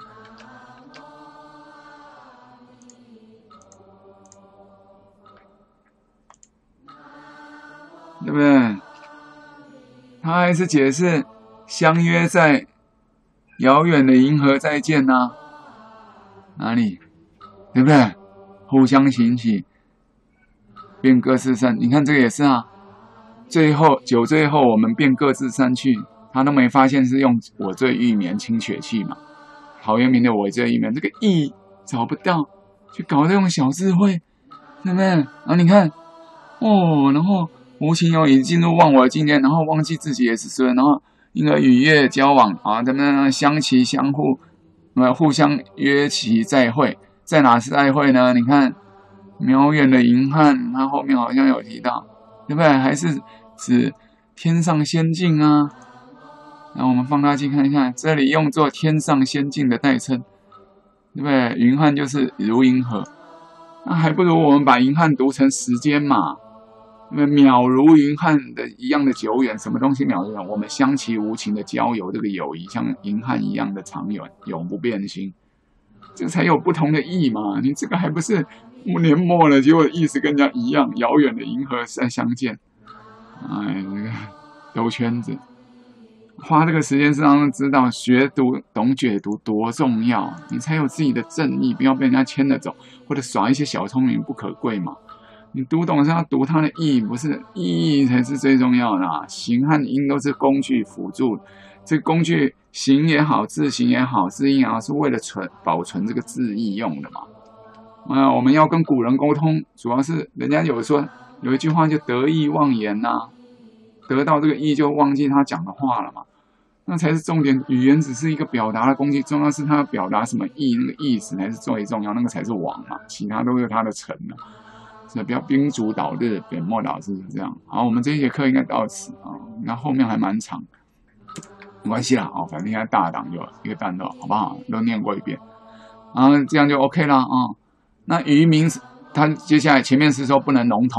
对不对？他还是解释相约在遥远的银河再见呐。哪里，对不对？互相行起，便各自散。你看这个也是啊。最后酒醉后，我们便各自散去。他都没发现是用我醉欲眠清血气嘛。陶渊明的我醉欲眠，这个意找不到，去搞这种小智慧，对不对？然后你看，然后无情有已进入忘我的境界，然后忘记自己也是谁，然后因而与月交往啊，咱们相期相互。互相约期再会，在哪次再会呢？你看，渺远的银汉，它后面好像有提到，对不对？还是指天上仙境啊？然后我们放大镜看一下，这里用作天上仙境的代称，对不对？云汉就是如银河，那还不如我们把银汉读成时间嘛。渺如云汉的一样的久远，什么东西渺如？我们相期无情的交友，这个友谊像银汉一样的长远，永不变心，这才有不同的意嘛。你这个还不是年末了，结果意思跟人家一样，遥远的银河再相见，哎，那个兜圈子，花这个时间是让人知道学读懂解读多重要，你才有自己的正义，不要被人家牵着走，或者耍一些小聪明不可贵嘛。你读懂是要读它的意，不是意义才是最重要的啊。形和音都是工具辅助，这个工具形也好，字形也好，字音也好，是为了保存这个字义用的嘛。我们要跟古人沟通，主要是人家有说有一句话就得意忘言呐，得到这个意就忘记他讲的话了嘛，那才是重点。语言只是一个表达的工具，重要是他要表达什么意，那个意思才是最重要，那个才是王嘛，其他都是他的臣了。所以不要兵主导日，本末倒置，是这样。好，我们这一节课应该到此啊，那后面还蛮长，没关系啦，反正现在大档就一个段落，好不好？都念过一遍，然后这样就 OK 啦啊。那渔民他接下来前面是说不能笼统了，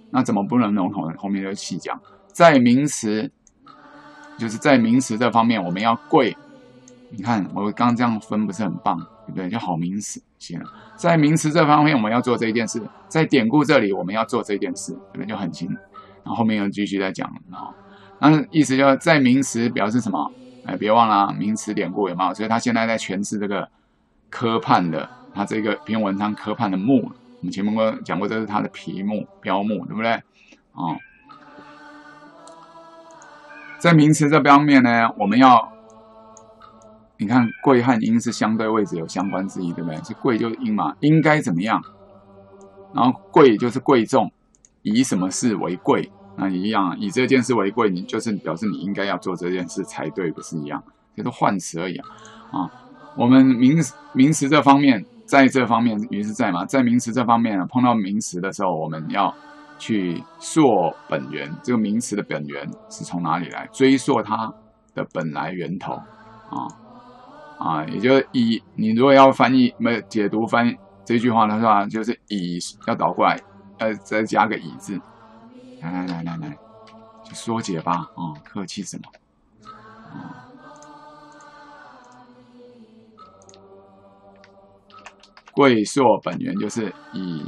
那怎么不能笼统？后面就细讲，在名词，就是在名词这方面，我们要贵。你看我刚刚这样分不是很棒，对不对？就好名词行了。在名词这方面，我们要做这一件事；在典故这里，我们要做这件事，对不对？就很清。然后后面又继续再讲啊，那意思就是在名词表示什么？哎，别忘了名词典故有没有？所以他现在在诠释这个科判的，他这个篇文章科判的目，我们前面讲过，这是他的题目标目，对不对？哦，在名词这方面呢，我们要。你看贵和阴是相对位置有相关之意，对不对？是贵就是阴嘛，应该怎么样？然后贵就是贵重，以什么事为贵？那一样，以这件事为贵，你就是表示你应该要做这件事才对，不是一样？这都换词而已啊！我们名词这方面，在这方面于是在嘛，在名词这方面碰到名词的时候，我们要去溯本源，这个名词的本源是从哪里来？追溯它的本来源头也就是以你如果要翻译解读翻译这句话的话，就是以要倒过来，再加个以字。来，就说解吧客气什么贵溯本源就是以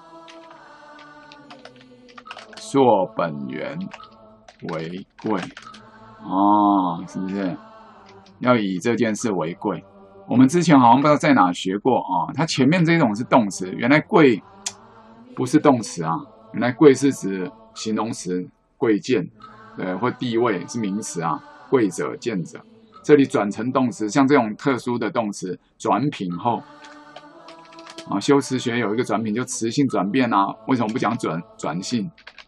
溯本源为贵是不是？要以这件事为贵。我们之前好像不知道在哪学过它前面这种是动词，原来贵不是动词啊，原来贵是指形容词贵贱，对，或地位是名词啊，贵者贱者。这里转成动词，像这种特殊的动词转品后修辞学有一个转品，就词性转变啊，为什么不讲转性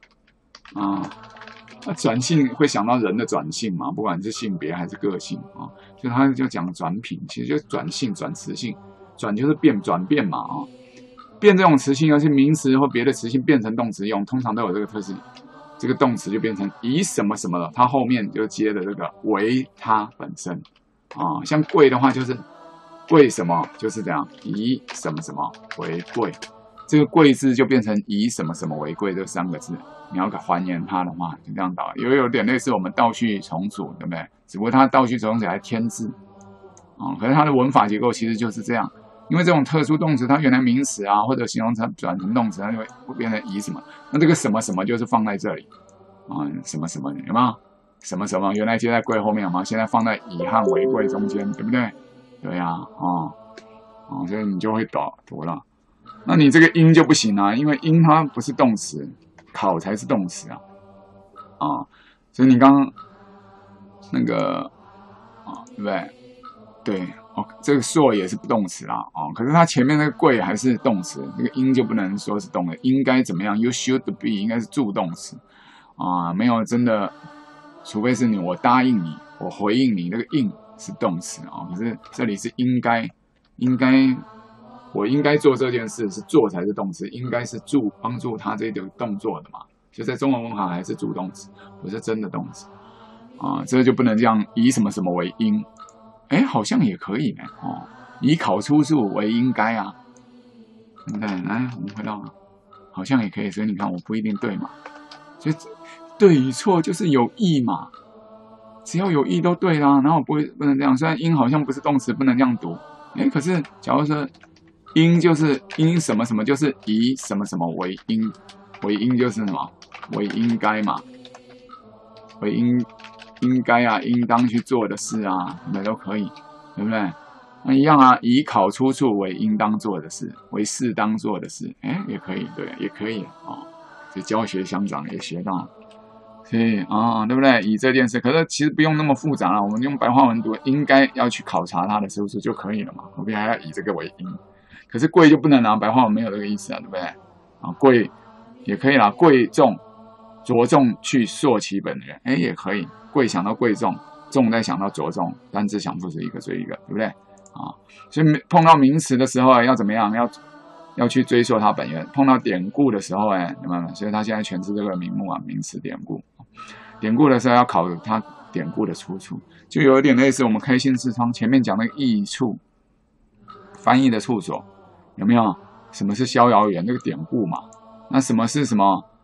转性会想到人的转性嘛，不管是性别还是个性所以他就讲转品，其实就是转性、转词性，转就是转变嘛变这种词性，尤其名词或别的词性变成动词用，通常都有这个特性，这个动词就变成以什么什么了，它后面就接的这个为它本身像贵的话就是贵什么，就是这样以什么什么为贵。这个贵字就变成以什么什么为贵这三个字，你要还原它的话，就这样导，有点类似我们倒序重组，对不对？只不过它倒序重组还添字可是它的文法结构其实就是这样。因为这种特殊动词，它原来名词或者形容词转成动词，它就会变成以什么。那这个什么什么就是放在这里什么什么有没有？什么什么原来接在贵后面现在放在以和为贵中间，对不对？对呀所以你就会读了。那你这个因就不行啊，因为因它不是动词，考才是动词所以你刚刚那个对不对？对这个硕也是不动词啦可是它前面那个贵还是动词，那个因就不能说是动的，应该怎么样 ？You should be 应该是助动词没有真的，除非是我答应你，我回应你，那个应是动词可是这里是应该。我应该做这件事，是做才是动词，应该是帮助他这个动作的嘛，就在中文文法还是助动词，不是真的动词这就不能这样以什么什么为因，好像也可以呢以考出处为应该对不对？来，我们回到好像也可以，所以你看我不一定对嘛，所以对与错就是有意嘛，只要有意都对啦，然后不能这样，虽然因好像不是动词，不能这样读，可是假如说因就是因什么什么，就是以什么什么为因，为因就是什么？为应该嘛，为应该应当去做的事那都可以，对不对？那一样以考出处为应当做的事，为适当做的事，也可以，对，也可以这教学相长也学到，所以对不对？以这件事，可是其实不用那么复杂我们用白话文读，应该要去考察它的出处就可以了嘛，何必还要以这个为因？可是贵就不能白话文没有这个意思对不对？贵也可以啦，贵重着重去溯其本源，也可以，贵想到贵重，重再想到着重，单字想复数一个追一个，对不对所以碰到名词的时候要怎么样？要去追溯它本源。碰到典故的时候有没有？所以他现在诠释这个名目名词典故。典故的时候要考它典故的出处，就有点类似我们开心视窗前面讲那个译处，翻译的处所。有没有？什么是逍遥园？这个典故嘛。那什么是什么？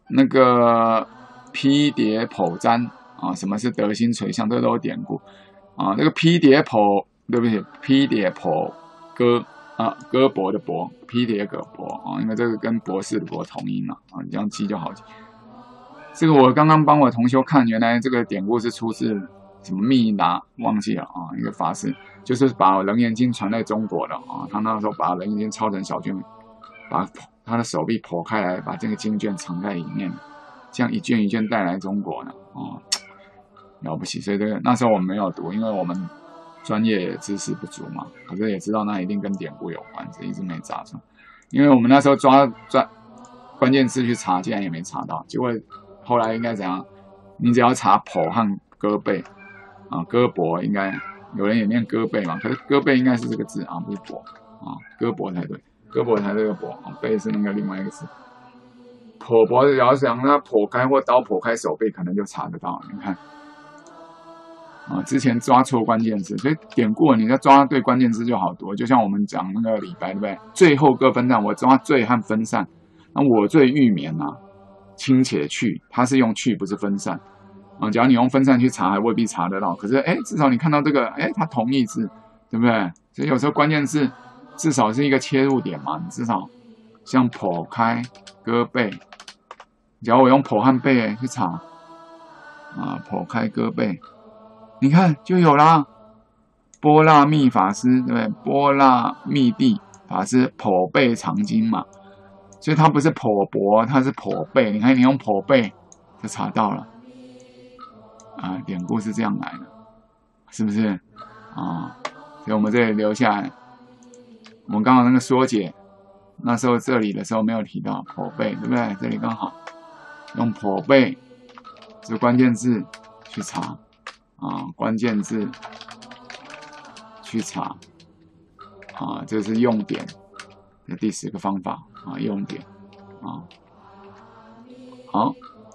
那个披蝶剖占啊，什么是德心垂象，这都有典故啊。这个披蝶剖，对不起，披蝶剖割啊，胳膊的膊，披蝶葛膊啊，因为这个跟博士的博同音嘛啊，你这样记就好记。这个我刚刚帮我同修看，原来这个典故是出自什么密达忘记了啊，一个法师就是把《楞严经》传在中国的啊，他那时候把《楞严经》抄成小卷，把他的手臂剖开来，把这个经卷藏在里面，这样一卷一卷带来中国呢啊，了不起！所以这个那时候我们没有读，因为我们专业知识不足嘛，可是也知道那一定跟典故有关，这一直没查出。因为我们那时候抓关键字去查，竟然也没查到，结果后来应该怎样？你只要查剖和胳背啊，胳膊应该有人也念胳背嘛，可是胳背应该是这个字啊，不是膊啊，胳膊才对，胳膊才这个膊啊，背是那个另外一个字。剖脖子，要想它剖开或刀剖开手背，可能就查得到。你看啊，之前抓错关键字，所以典故你要抓对关键字就好多。就像我们讲那个李白，对不对？最后各分散，我抓最和分散。那我最欲眠啊，轻且去，它是用去，不是分散啊。假如你用分散去查，还未必查得到。可是至少你看到这个，它同义字，对不对？所以有时候关键字至少是一个切入点嘛，你至少像剖开、割背。假如我用剖和背去查啊，剖开割背，你看就有啦。波那密法师，对不对？波那密地法师剖背藏经嘛。所以它不是剖脖，它是剖背。你看，你用剖背就查到了啊，典故是这样来的，是不是啊？所以我们这里留下来，我们刚好那个缩解，那时候这里的时候没有提到剖背，对不对？这里刚好用剖背这关键字去查啊，关键字去查啊，这是用典的第10个方法。啊，用点啊，好，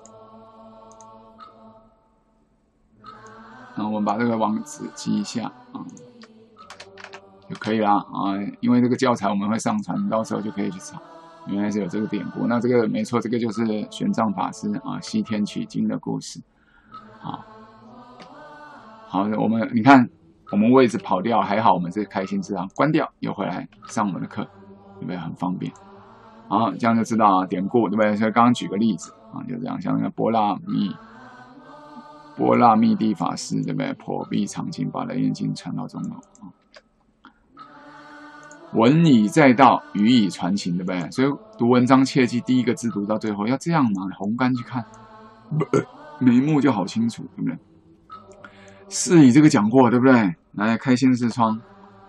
那我们把这个网址记一下啊，就可以啦啊。因为这个教材我们会上传，到时候就可以去查，原来是有这个典故。那这个没错，这个就是玄奘法师啊西天取经的故事。好，好，你看我们位置跑掉，还好我们是开心智商，关掉又回来上我们的课，对不对？很方便。好，这样就知道啊，典故对不对？所以刚刚举个例子啊，就这样，像那个波那密地法师对不对？剖壁藏经，把《楞严经》传到中国啊。文以载道，语以传情，对不对？所以读文章切记第一个字读到最后要这样嘛，宏观去看，眉目就好清楚，对不对？是以这个讲过，对不对？来开心视窗，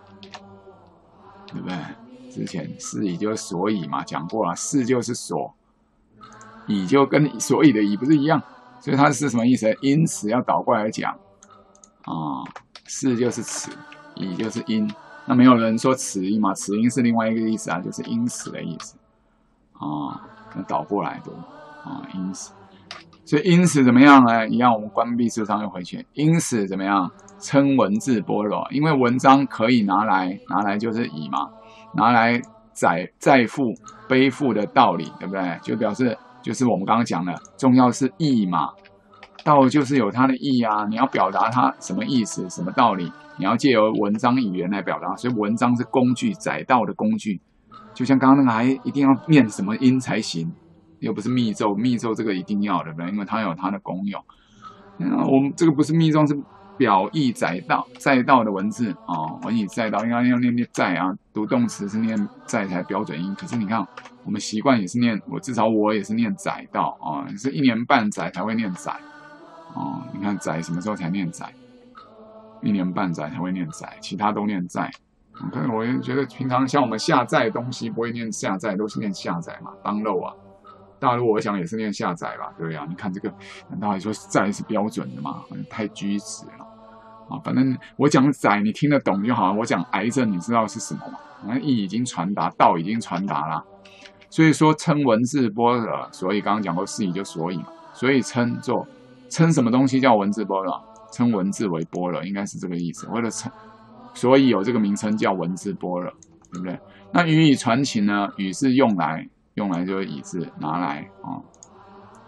对不对？之前是以就是所以嘛，讲过了，是就是所，以就跟所以的以不是一样，所以它是什么意思？因此要倒过来讲啊，是就是此，以就是因。那没有人说此因嘛？此因是另外一个意思啊，就是因此的意思啊。那倒过来读啊，因此。所以因此怎么样呢？一样，我们关闭视窗又回去。因此怎么样？称文字般若，因为文章可以拿来就是以嘛。拿来载负背负的道理，对不对？就表示就是我们刚刚讲的，重要是义嘛。道就是有它的义啊，你要表达它什么意思、什么道理，你要借由文章语言来表达。所以文章是工具，载道的工具。就像刚刚那个，还一定要念什么音才行，又不是密咒，密咒这个一定要的，对不对？因为它有它的功用。我们这个不是密咒，是表意载道的文字啊，文以载道，应该要念载啊，读动词是念载才标准音。可是你看，我们习惯也是念，至少我也是念载道啊，是1年半载才会念载啊。你看载什么时候才念载？1年半载才会念载，其他都念载。我也觉得平常像我们下载的东西不会念下载，都是念下载嘛，当漏啊。大陆我想也是念下载吧，对啊，你看这个，难道还说载是标准的吗？太拘词了啊！反正我讲载你听得懂就好了，我讲癌症你知道是什么吗？义已经传达，道已经传达了，所以说称文字般若，所以刚刚讲过是以就所以嘛，所以称什么东西叫文字般若？称文字为般若，应该是这个意思。为了称，所以有这个名称叫文字般若，对不对？那语以传情呢？语是用来就是以字拿来啊，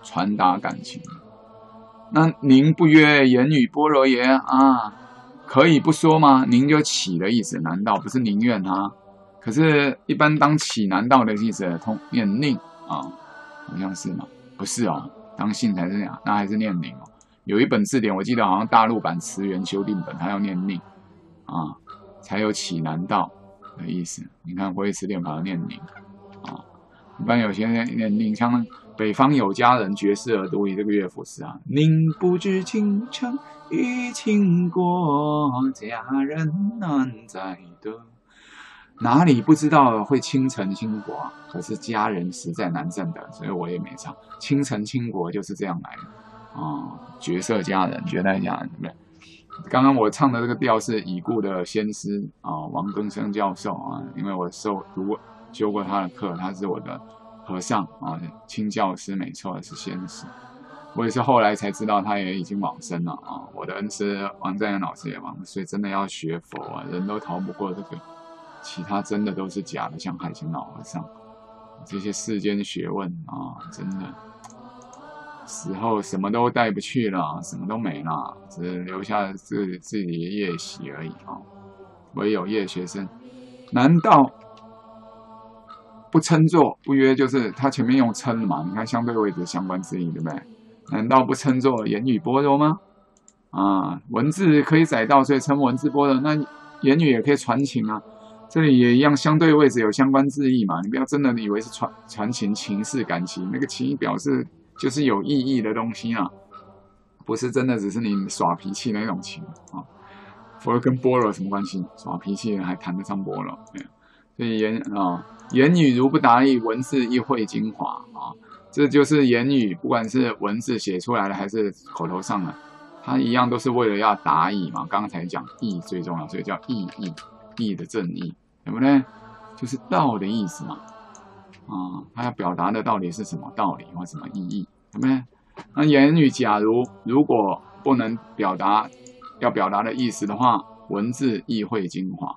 传达感情。那宁不曰言语般若也啊？可以不说吗？宁就起的意思，难道不是宁愿啊？可是，一般当起难道的意思，通念宁啊，好像是吗？不是哦，当信才是这样，那还是念宁哦。有一本字典，我记得好像大陆版词源修订本，它要念宁啊，才有起难道的意思。你看国语词典把它念宁啊，一般有些人念宁，像北方有佳人，绝世而独遗这个乐府是啊，宁不知倾城与倾国，佳人难再得。哪里不知道会倾城倾国啊？可是佳人实在难挣得，所以我也没唱。倾城倾国就是这样来的啊，绝色佳人，绝代佳人，对不对？刚刚我唱的这个调是已故的先师啊，王庚生教授啊，因为我修过他的课，他是我的和尚啊，清教师没错，是先师。我也是后来才知道他也已经往生了啊。我的恩师王在元老师也往生，所以真的要学佛啊，人都逃不过这个。其他真的都是假的，像海清老和尚这些世间学问啊，真的死后什么都带不去了，什么都没了，只留下自己的业习而已啊。唯有业学生，难道不称作？不曰就是他前面用称嘛？你看相对位置相关之意，对不对？难道不称作言语般若吗？啊，文字可以载道，所以称文字般若。那言语也可以传情啊。这里也一样，相对位置有相关字义嘛，你不要真的以为是传情、情事、感情，那个情表示就是有意义的东西啊，不是真的只是你耍脾气的那种情啊。佛跟般若有什么关系？耍脾气还谈得上般若？所以言语如不达意，文字亦会精华啊。这就是言语，不管是文字写出来的还是口头上的，它一样都是为了要达意嘛。刚才讲义最重要，所以叫义的正义。对不对？就是道的意思嘛，啊，他要表达的到底是什么道理或什么意义，对不对？那言语如果不能表达要表达的意思的话，文字亦会精华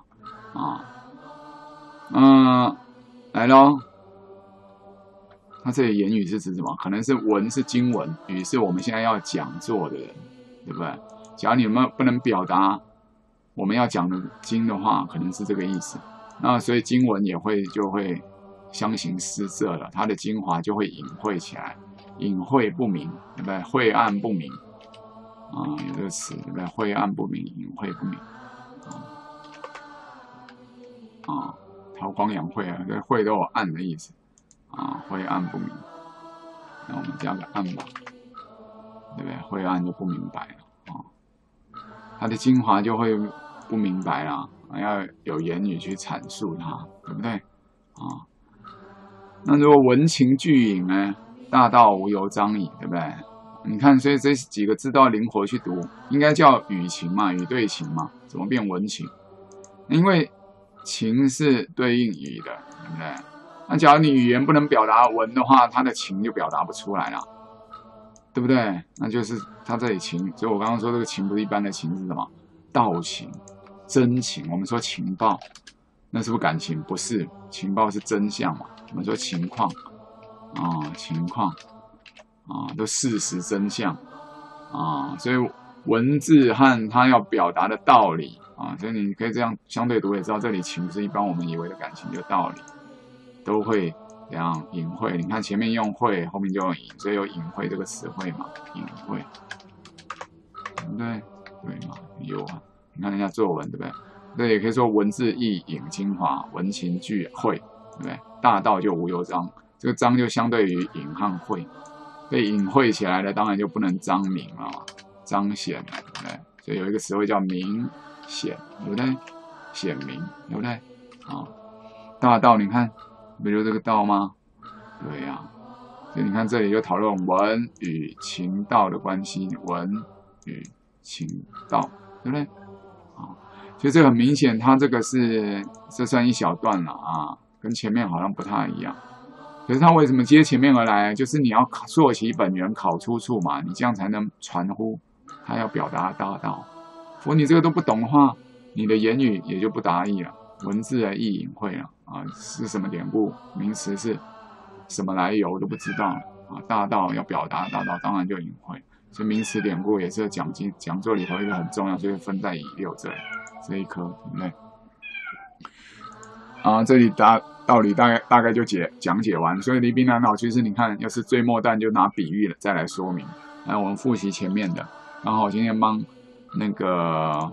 啊，来咯。他这里言语是指什么？可能是文是经文，语是我们现在要讲座的人，对不对？假如你们不能表达我们要讲的经的话，可能是这个意思。那所以经文就会相形失色了，它的精华就会隐晦起来，隐晦不明，对不对？晦暗不明啊，有这个词，对不对？晦暗不明，隐晦不明韬光养晦啊，这晦都有暗的意思啊，晦暗不明。那我们加个暗吧，对不对？晦暗就不明白了啊，它的精华就会不明白了。要有言语去阐述它，对不对啊？那如果文情俱隐呢？大道无由彰矣，对不对？你看，所以这几个字都要灵活去读，应该叫语情嘛，语对情嘛，怎么变文情？因为情是对应语的，对不对？那假如你语言不能表达文的话，它的情就表达不出来了，对不对？那就是它这里情，所以我刚刚说这个情不是一般的情，是什么？道情。真情，我们说情报，那是不是感情？不是，情报是真相嘛。我们说情况都事实真相啊，所以文字和它要表达的道理啊，所以你可以这样相对读也知道，这里情不是一般我们以为的感情，就道理都会这样隐晦。你看前面用晦，后面就用隐，所以有隐晦这个词汇嘛，隐晦，对不对？对嘛，有啊。你看人家作文，对不对？这也可以说文字意隐精华，文情俱晦，对不对？大道就无由彰，这个彰就相对于隐和晦，被隐晦起来的当然就不能彰明了，彰显了，对不对？所以有一个词汇叫明显，对不对？显明，对不对？啊，大道，你看不就这个道吗？对呀，所以你看这里就讨论文与情道的关系，文与情道，对不对？所以这很明显，它这算一小段了啊，跟前面好像不太一样。可是它为什么接前面而来？就是你要溯其本源，考出处嘛，你这样才能传乎他要表达大道。如果你这个都不懂的话，你的言语也就不达意了，文字的意隐晦了啊，是什么典故，名词是什么来由都不知道， 啊，大道要表达大道，当然就隐晦。所以名词典故也是讲座里头一个很重要，就是分在乙六这一科，对不对？啊，这里道理大概就讲解完。所以离宾难老，其实你看，要是最末段就拿比喻了再来说明。那我们复习前面的，然后我今天帮那个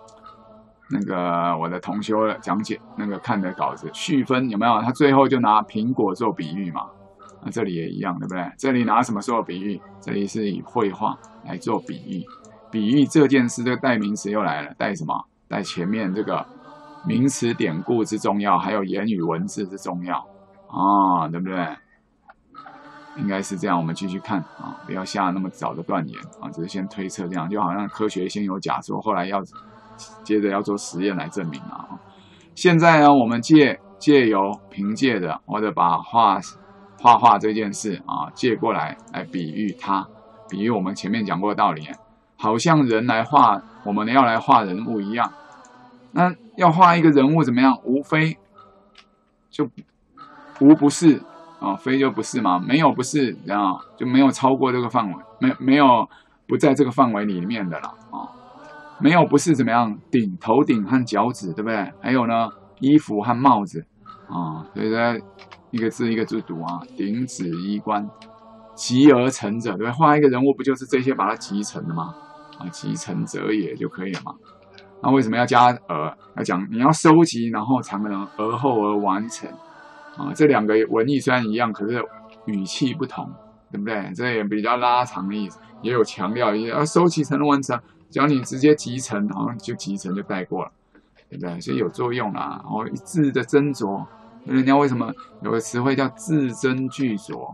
我的同修讲解那个看的稿子续分有没有？他最后就拿苹果做比喻嘛。那这里也一样，对不对？这里拿什么做比喻？这里是以绘画来做比喻。比喻这件事，这个代名词又来了，带什么？带前面这个名词典故之重要，还有言语文字之重要啊，对不对？应该是这样。我们继续看啊，不要下那么早的断言啊，只是先推测这样，就好像科学先有假说，后来接着要做实验来证明啊。现在呢，我们借由凭借的，或者把画这件事啊借过来比喻它，比喻我们前面讲过的道理，好像人来画，我们要来画人物一样。那要画一个人物怎么样？无非就无不是啊，非就不是嘛，没有不是这样，就没有超过这个范围，没有不在这个范围里面的啦啊，没有不是怎么样？头顶和脚趾，对不对？还有呢，衣服和帽子啊，所以在一个字一个字读啊，顶指衣冠，集而成者，对不对？画一个人物不就是这些把它集成的吗？啊，集成者也就可以了嘛。那为什么要加而？要讲你要收集，然后才能而后而完成啊。这两个文意虽然一样，可是语气不同，对不对？这也比较拉长的意思，也有强调一些要收集才能完成。只要你直接集成，好像就集成就带过了，对不对？所以有作用啦。然后字的斟酌。人家为什么有个词汇叫字斟句酌？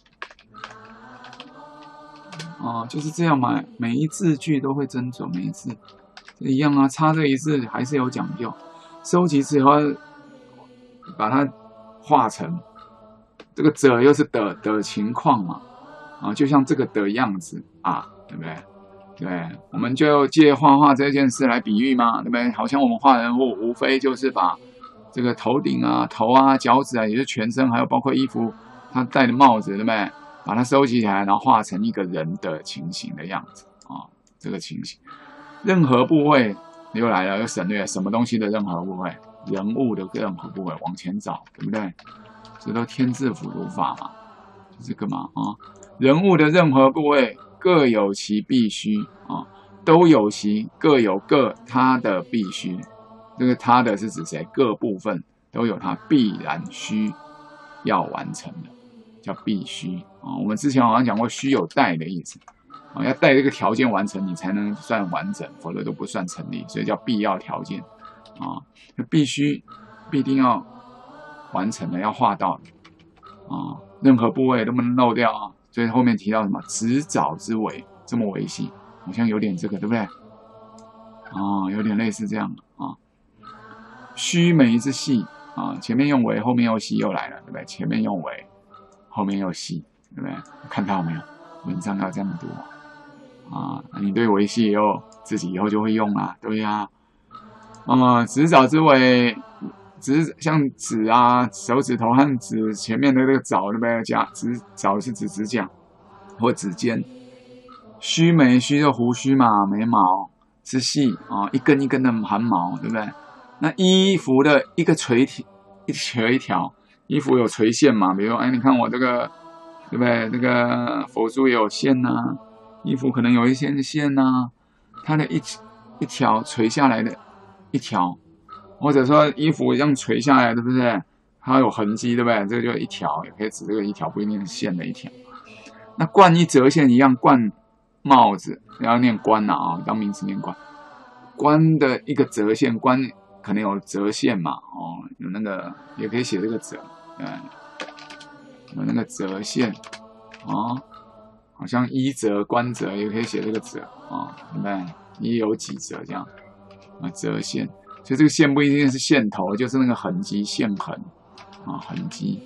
哦，就是这样嘛，每一字句都会斟酌，每一字一样啊，差这一字还是有讲究。收集之后，把它化成这个者又是的情况嘛，啊，就像这个的样子啊，对不对？对，我们就借画这件事来比喻嘛，对不对？好像我们画人物，无非就是把这个头顶啊、头啊、脚趾啊，也就是全身，还有包括衣服，他戴的帽子，对不对？把它收集起来，然后画成一个人的情形的样子啊，这个情形。任何部位又来了，又省略什么东西的任何部位，人物的任何部位往前找，对不对？这都天字辅读法嘛，就这个嘛啊。人物的任何部位各有其必须啊，都有其各有他的必须。这个他的是指谁？各部分都有他必然需要完成的，叫必须啊。我们之前好像讲过，须有待的意思啊，要带这个条件完成，你才能算完整，否则都不算成立，所以叫必要条件啊，必定要完成的，要画到的啊，任何部位都不能漏掉啊。所以后面提到什么指爪之尾，这么维系，好像有点这个，对不对？啊，有点类似这样的啊。须眉之细啊，前面用为，后面又细又来了，对不对？前面用为，后面又细，对不对？看到没有？文章要这样读啊！你对维系以后，自己以后就会用啦，对呀。指爪之尾，像指啊，手指头和指前面的这个爪，对不对？爪是指指甲或指尖。须眉，须就胡须嘛，眉毛之细啊，一根一根的汗毛，对不对？那衣服的一个垂条，衣服有垂线嘛？比如说，你看我这个，对不对？这个佛珠也有线呐，衣服可能有一些线呐，它的一条垂下来的一条，或者说衣服这样垂下来，对不对？它有痕迹，对不对？这个就一条，也可以指这个一条，不一定是线的一条。那冠一折线一样，冠帽子要念冠啊，当名词念冠。冠的一个折线，冠可能有折线嘛，有那个也可以写这个折，有那个折线好像衣折、冠折也可以写这个折对不对？衣有几折这样折线，所以这个线不一定是线头，就是那个痕迹、线痕痕迹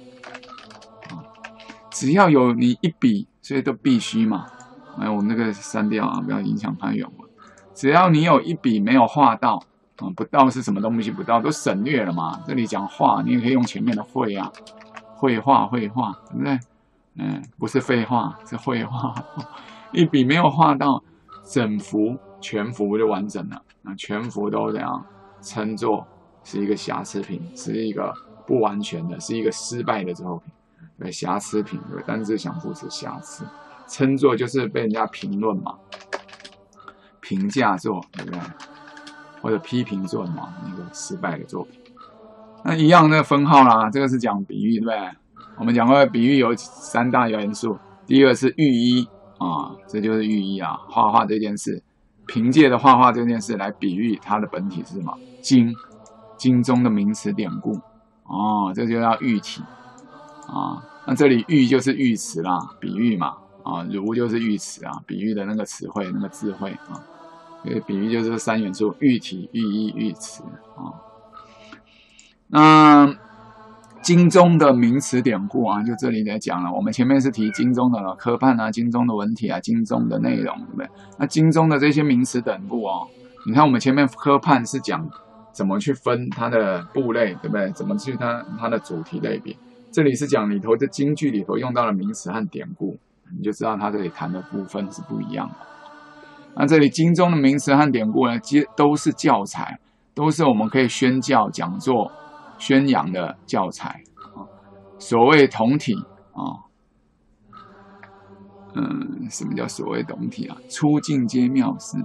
只要有你一笔，所以都必须嘛。我们那个删掉不要影响它原文。只要你有一笔没有画到不到是什么东西？不到都省略了嘛。这里讲画，你也可以用前面的绘啊，绘画，对不对？ 不是废话，是绘画。一笔没有画到整幅、全幅就完整了，那全幅都怎样称作是一个瑕疵品，是一个不完全的，是一个失败的作品。对，瑕疵品，对，单字想副词瑕疵，称作就是被人家评论嘛，评价作，对不对？或者批评作嘛，那个失败的作品。那一样那个分号啦，这个是讲比喻，对不对？我们讲过比喻有3大元素，第一个是寓意啊，这就是寓意啊，画画这件事，凭借着画画这件事来比喻它的本体是什么？经中的名词典故哦，这就叫喻体啊。那这里喻就是喻词啦，比喻嘛啊，如就是喻词啊，比喻的那个词汇那个智慧啊，所以比喻就是3元素：喻体、喻意、喻词啊。那经中的名词典故啊，就这里来讲了。我们前面是提经中的科判啊，经中的文体啊，经中的内容，对不对？那经中的这些名词典故哦，你看我们前面科判是讲怎么去分它的部类，对不对？怎么去它的主题类别。这里是讲里头的京剧里头用到的名词和典故，你就知道它这里谈的部分是不一样的。那这里经中的名词和典故呢，都是教材，都是我们可以宣教、讲座、宣扬的教材啊。所谓同体啊，什么叫所谓同体啊？出境皆妙是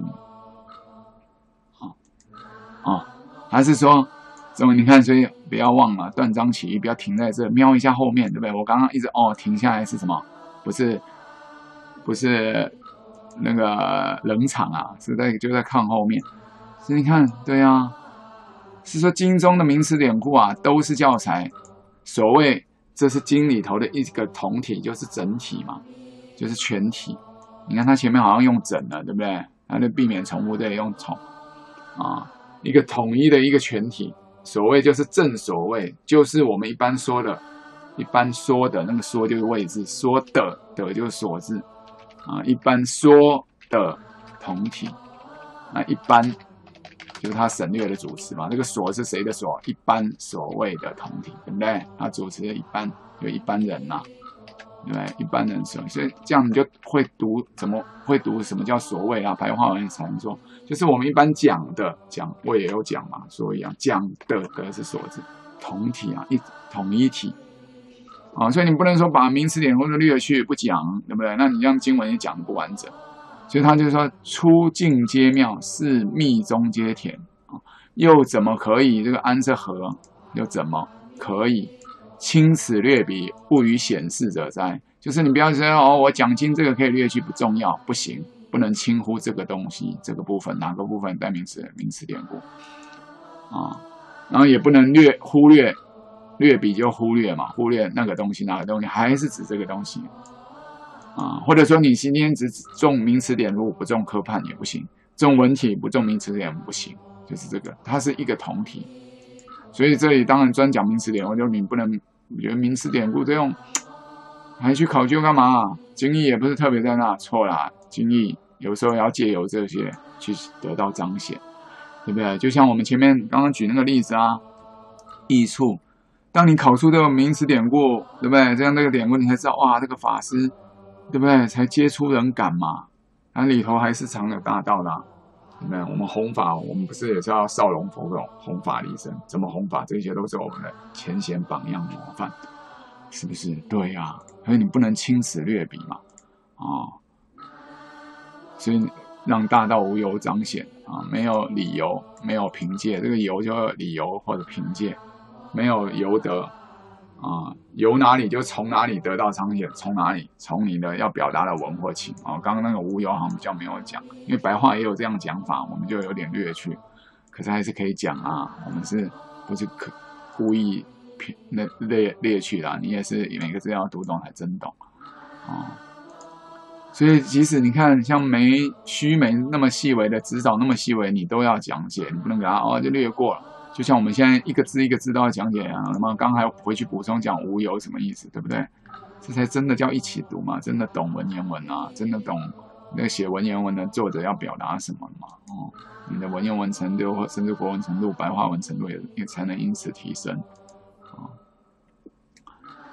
还是说怎么？你看，所以不要忘了断章取义，不要停在这，瞄一下后面，对不对？我刚刚一直停下来是什么？不是那个冷场啊，就在看后面。所以你看，对啊，是说经中的名词典故啊，都是教材。所谓这是经里头的一个同体，就是整体嘛，就是全体。你看它前面好像用整了，对不对？它就避免重复，这里用重啊，一个统一的一个全体。所谓就是正所谓，就是我们一般说的那个说就是谓字，说的就是所字啊，一般说的同体，那一般就是他省略的主词嘛。这个所是谁的所？一般所谓的同体，对不对？他主词的一般有一般人呐、对不对？一般人所以这样你就会读，怎么会读什么叫所谓啊？白话文才能说，就是我们一般讲的讲，我也有讲嘛，所以讲的是所字，同体啊，统一体啊，所以你不能说把名词典故都略去不讲，对不对？那你让经文也讲的不完整。所以他就说出境皆妙，是密中皆甜啊，又怎么可以这个安是和，又怎么可以轻此略比，不予显示者哉？就是你不要说我讲经这个可以略去不重要，不行，不能轻忽这个东西，这个部分哪个部分带名词典故啊？然后也不能忽略比就忽略嘛，忽略那个东西哪个东西，还是指这个东西啊？或者说你今天只重名词典故不重科判也不行，重文体不重名词典故不行，就是这个，它是一个同体。所以这里当然专讲名词典故，就你不能觉得名词典故这种还去考究干嘛？经义也不是特别在那，错啦，经义有时候要借由这些去得到彰显，对不对？就像我们前面刚刚举那个例子啊，益处，当你考出这个名词典故，对不对？这样这个典故你才知道，哇，这个法师，对不对？才接触人感嘛，它里头还是藏有大道的啊。对不对？我们弘法，我们不是也是要少龙佛种弘法利生？怎么弘法？这些都是我们的前贤榜样模范，是不是？对呀、所以你不能轻此略比嘛，所以让大道无由彰显啊，没有理由，没有凭借，这个由就理由或者凭借，没有由得啊，由哪里就从哪里得到彰显，从哪里？从你的要表达的文或情啊。刚刚那个无由好像比较没有讲，因为白话也有这样讲法，我们就有点略去，可是还是可以讲啊。我们是不是故意列去的？你也是每个字要读懂才真懂啊。所以即使你看像须眉那么细微的指导那么细微，你都要讲解，你不能给它就略过了。就像我们现在一个字一个字都要讲解啊，那么刚还要回去补充讲无由什么意思，对不对？这才真的叫一起读嘛，真的懂文言文啊，真的懂那个写文言文的作者要表达什么嘛。你的文言文程度甚至国文程度、白话文程度也才能因此提升。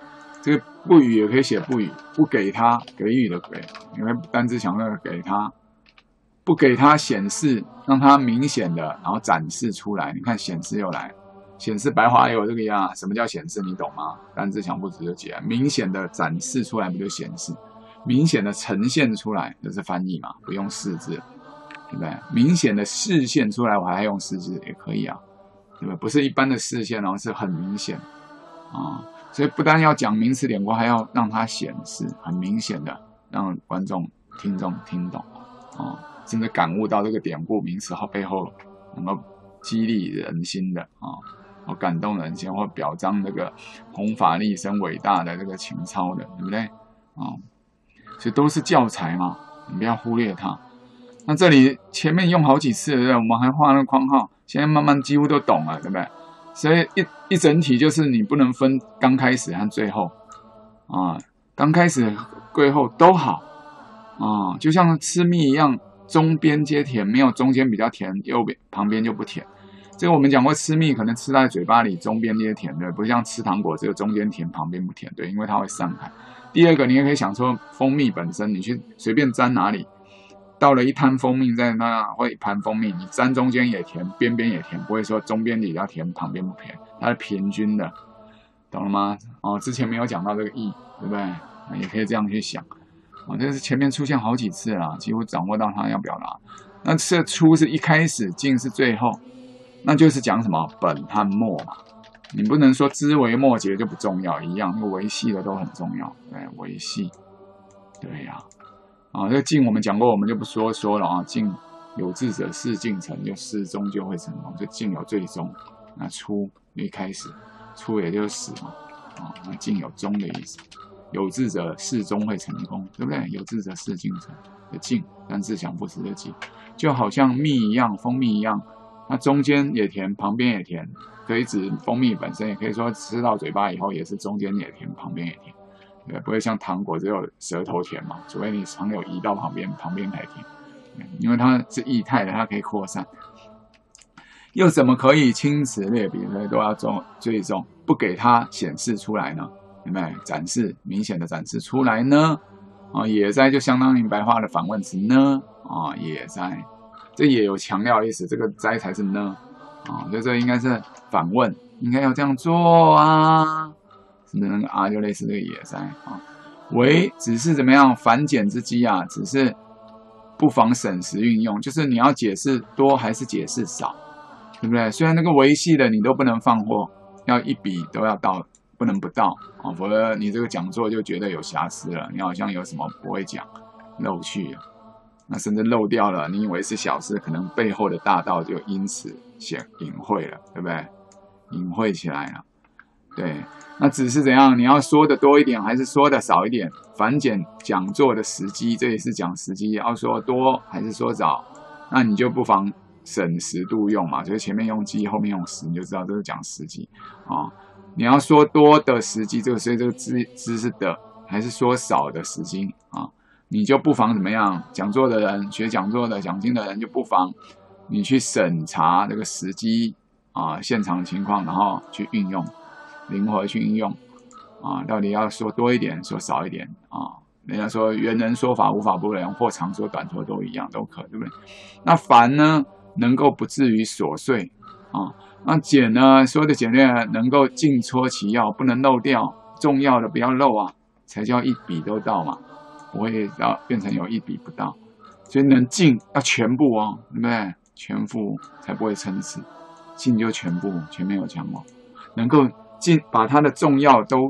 这个不语也可以写不语，不给他给予的给，因为单字强调给他，不给他显示，让他明显的，然后展示出来。你看显示又来，显示白话也有这个呀。什么叫显示？你懂吗？单字强不直就解，明显的展示出来不就显示？明显的呈现出来就是翻译嘛，不用释字，对不对？明显的视线出来，我还用释字也可以啊，对不对？不是一般的视线哦，是很明显啊。所以不但要讲名词典故，还要让它显示很明显的，让观众、听众听懂啊，甚至感悟到这个典故名词后背后能够激励人心的啊，或感动人心，或表彰这个弘法利生伟大的这个情操的，对不对啊？所以都是教材嘛，你不要忽略它。那这里前面用好几次，对不对？我们还画那个框号，现在慢慢几乎都懂了，对不对？所以一整体就是你不能分刚开始和最后啊，刚开始最后都好啊，就像吃蜜一样，中边皆甜，没有中间比较甜，右边旁边就不甜。这个我们讲过，吃蜜可能吃在嘴巴里，中边皆甜，对，不像吃糖果只有中间甜，旁边不甜，对，因为它会散开。第二个，你也可以想说，蜂蜜本身，你去随便沾哪里。到了一滩蜂蜜在那，或一盘蜂蜜，你沾中间也甜，边边也甜，不会说中边比较甜，旁边不甜，它是平均的，懂了吗？哦，之前没有讲到这个意，对不对？也可以这样去想。哦，这是前面出现好几次了，几乎掌握到它要表达。那这出是一开始，进是最后，那就是讲什么本和末嘛。你不能说枝微末节就不重要，一样，那个维系的都很重要，对，维系，对呀。啊，这个静我们讲过，我们就不说了啊。静有志者事竟成，就事终就会成功。就静有最终，那初一开始，初也就是始嘛。啊，那静有终的意思。有志者事终会成功，对不对？有志者事竟成的静，单字想不直的静，就好像蜜一样，蜂蜜一样，它中间也甜，旁边也甜，可以指蜂蜜本身，也可以说吃到嘴巴以后也是中间也甜，旁边也甜。对，不会像糖果只有舌头甜嘛，除非你常有移到旁边才甜，因为它是液态的，它可以扩散。又怎么可以轻词劣笔，所以都要最重，不给它显示出来呢？有没有展示明显的展示出来呢？啊，也在就相当于白话的反问词呢？啊，也在，这也有强调意思，这个在才是呢？啊，所以这应该是反问，应该要这样做啊。是不是那个啊就类似这个也在啊？为只是怎么样繁简之机啊？只是不妨审时运用，就是你要解释多还是解释少，对不对？虽然那个维系的你都不能放过，要一笔都要到，不能不到啊，否则你这个讲座就觉得有瑕疵了，你好像有什么不会讲，漏去了，那甚至漏掉了，你以为是小事，可能背后的大道就因此隐晦了，对不对？隐晦起来了。对，那只是怎样？你要说的多一点，还是说的少一点？繁简讲座的时机，这也是讲时机，要说多还是说少？那你就不妨审时度用嘛，就是前面用机，后面用时，你就知道这是讲时机啊。你要说多的时机，所以这个知是的，还是说少的时机啊？你就不妨怎么样？讲座的人、学讲座的、讲经的人，就不妨你去审查这个时机啊，现场情况，然后去运用。灵活去运用啊，到底要说多一点，说少一点啊？人家说猿人说法无法不能，或长说短说都一样，都可，对不对？那繁呢，能够不至于琐碎啊；那简呢，说的简略，能够尽戳其要，不能漏掉重要的，不要漏啊，才叫一笔都到嘛，不会要变成有一笔不到。所以能尽要全部哦，对不对？全部才不会撑死，尽就全部，前面有讲过，能够。把它的重要都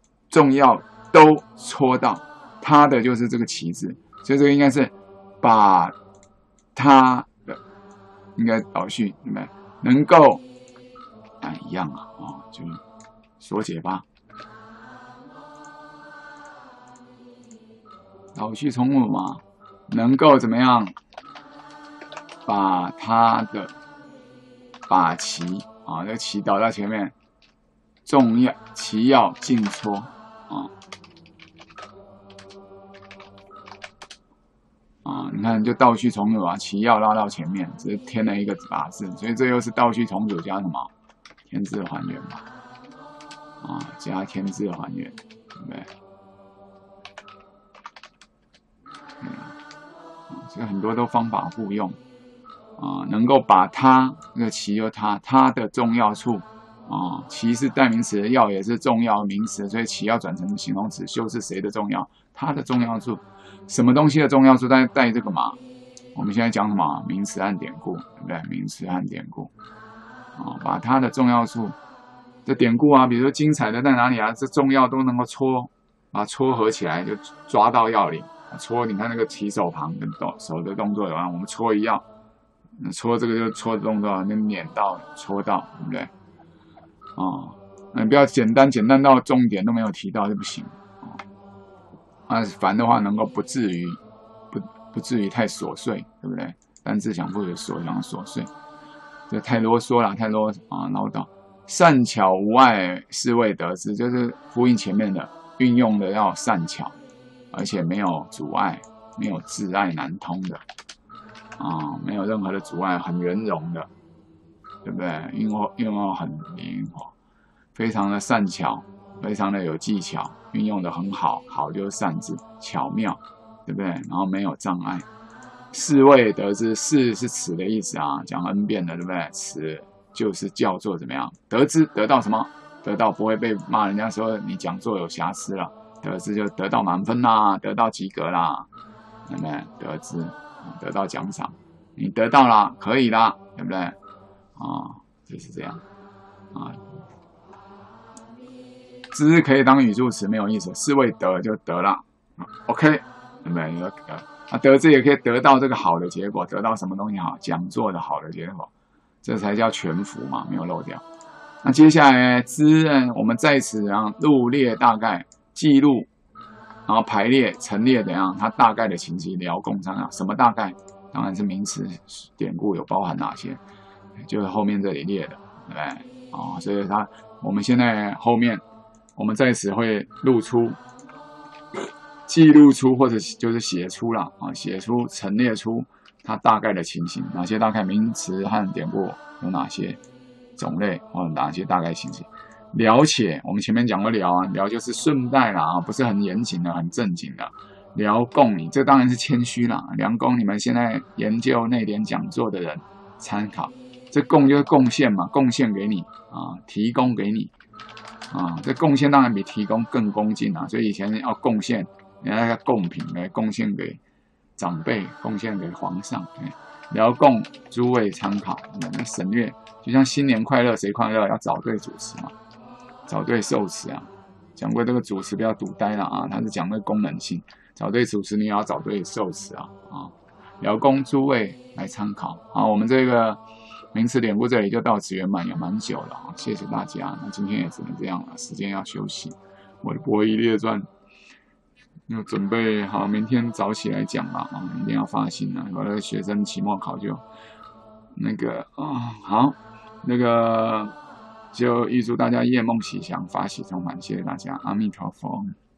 戳到，它的就是这个旗字，所以这个应该是把它的应该倒序，对不对？能够一样啊，哦，就缩解吧。倒序从我嘛，能够怎么样把它的把旗啊，这个旗倒到前面。重要其要尽戳你看就倒序重组啊，其要拉到前面，只是添了一个把字，所以这又是倒序重组加什么添字还原吧？加添字还原对不对？所以很多都方法互用啊，能够把它那个其有它的重要处啊，其是代名词，要也是重要名词，所以其要转成形容词，就是谁的重要，它的重要处，什么东西的重要处带这个嘛？我们现在讲什么？名词和典故，对不对？名词和典故啊，把它的重要处的典故啊，比如说精彩的在哪里啊，这重要都能够把它撮合起来，就抓到要领。搓，你看那个提手旁跟手的动作有啊，我们搓一样，搓这个就搓的动作，那捻到搓到，对不对？哦，你不要简单到重点都没有提到就不行啊。烦的话能够不至于太琐碎，对不对？单字想不有所想琐碎，就太啰嗦了，太唠叨。善巧无碍，是谓得之，就是呼应前面的，运用的要善巧。而且没有阻碍，没有挚爱难通的没有任何的阻碍，很圆融的，对不对？运用很灵活，非常的善巧，非常的有技巧，运用的很好，好就是善字，巧妙，对不对？然后没有障碍，是谓得之，是此的意思啊，讲 N 遍了，对不对？此就是叫做怎么样？得之，得到什么？得到不会被骂人家说你讲座有瑕疵了。得知就得到满分啦，得到及格啦，对不对？得知得到奖赏，你得到啦，可以啦，对不对？就是这样知可以当语助词，没有意思，是谓得就得了 ，OK， 对不对？得知也可以得到这个好的结果，得到什么东西好？讲座的好的结果，这才叫全福嘛，没有漏掉。那接下来知我们在此录列大概。记录，然后排列、陈列怎样？它大概的情形聊共商什么大概？当然是名词、典故有包含哪些，就是后面这里列的，对不对？所以我们现在后面我们在此会露出、记录出或者就是写出了写出、陈列出它大概的情形，哪些大概名词和典故有哪些种类或者哪些大概情形。了且，我们前面讲过聊就是顺带啦不是很严谨的、很正经的。聊供你，这当然是谦虚啦。聊供你们现在研究内典讲座的人参考，这供就是贡献嘛，贡献给你提供给你这贡献当然比提供更恭敬所以以前要贡献，人家贡品来贡献给长辈，贡献给皇上。聊供诸位参考，省略，就像新年快乐，谁快乐要找对主持嘛。找对受词讲过这个主词不要赌呆了它是讲的功能性，找对主词你也要找对受词聊供诸位来参考我们这个名词典故这里就到此圆满，也蛮久了谢谢大家。那今天也只能这样了，时间要休息。我的博弈列传要准备好，明天早起来讲了一定要发心了。我的学生期末考就那个好，那个。就预祝大家夜梦喜祥，法喜充满，谢谢大家，阿弥陀佛。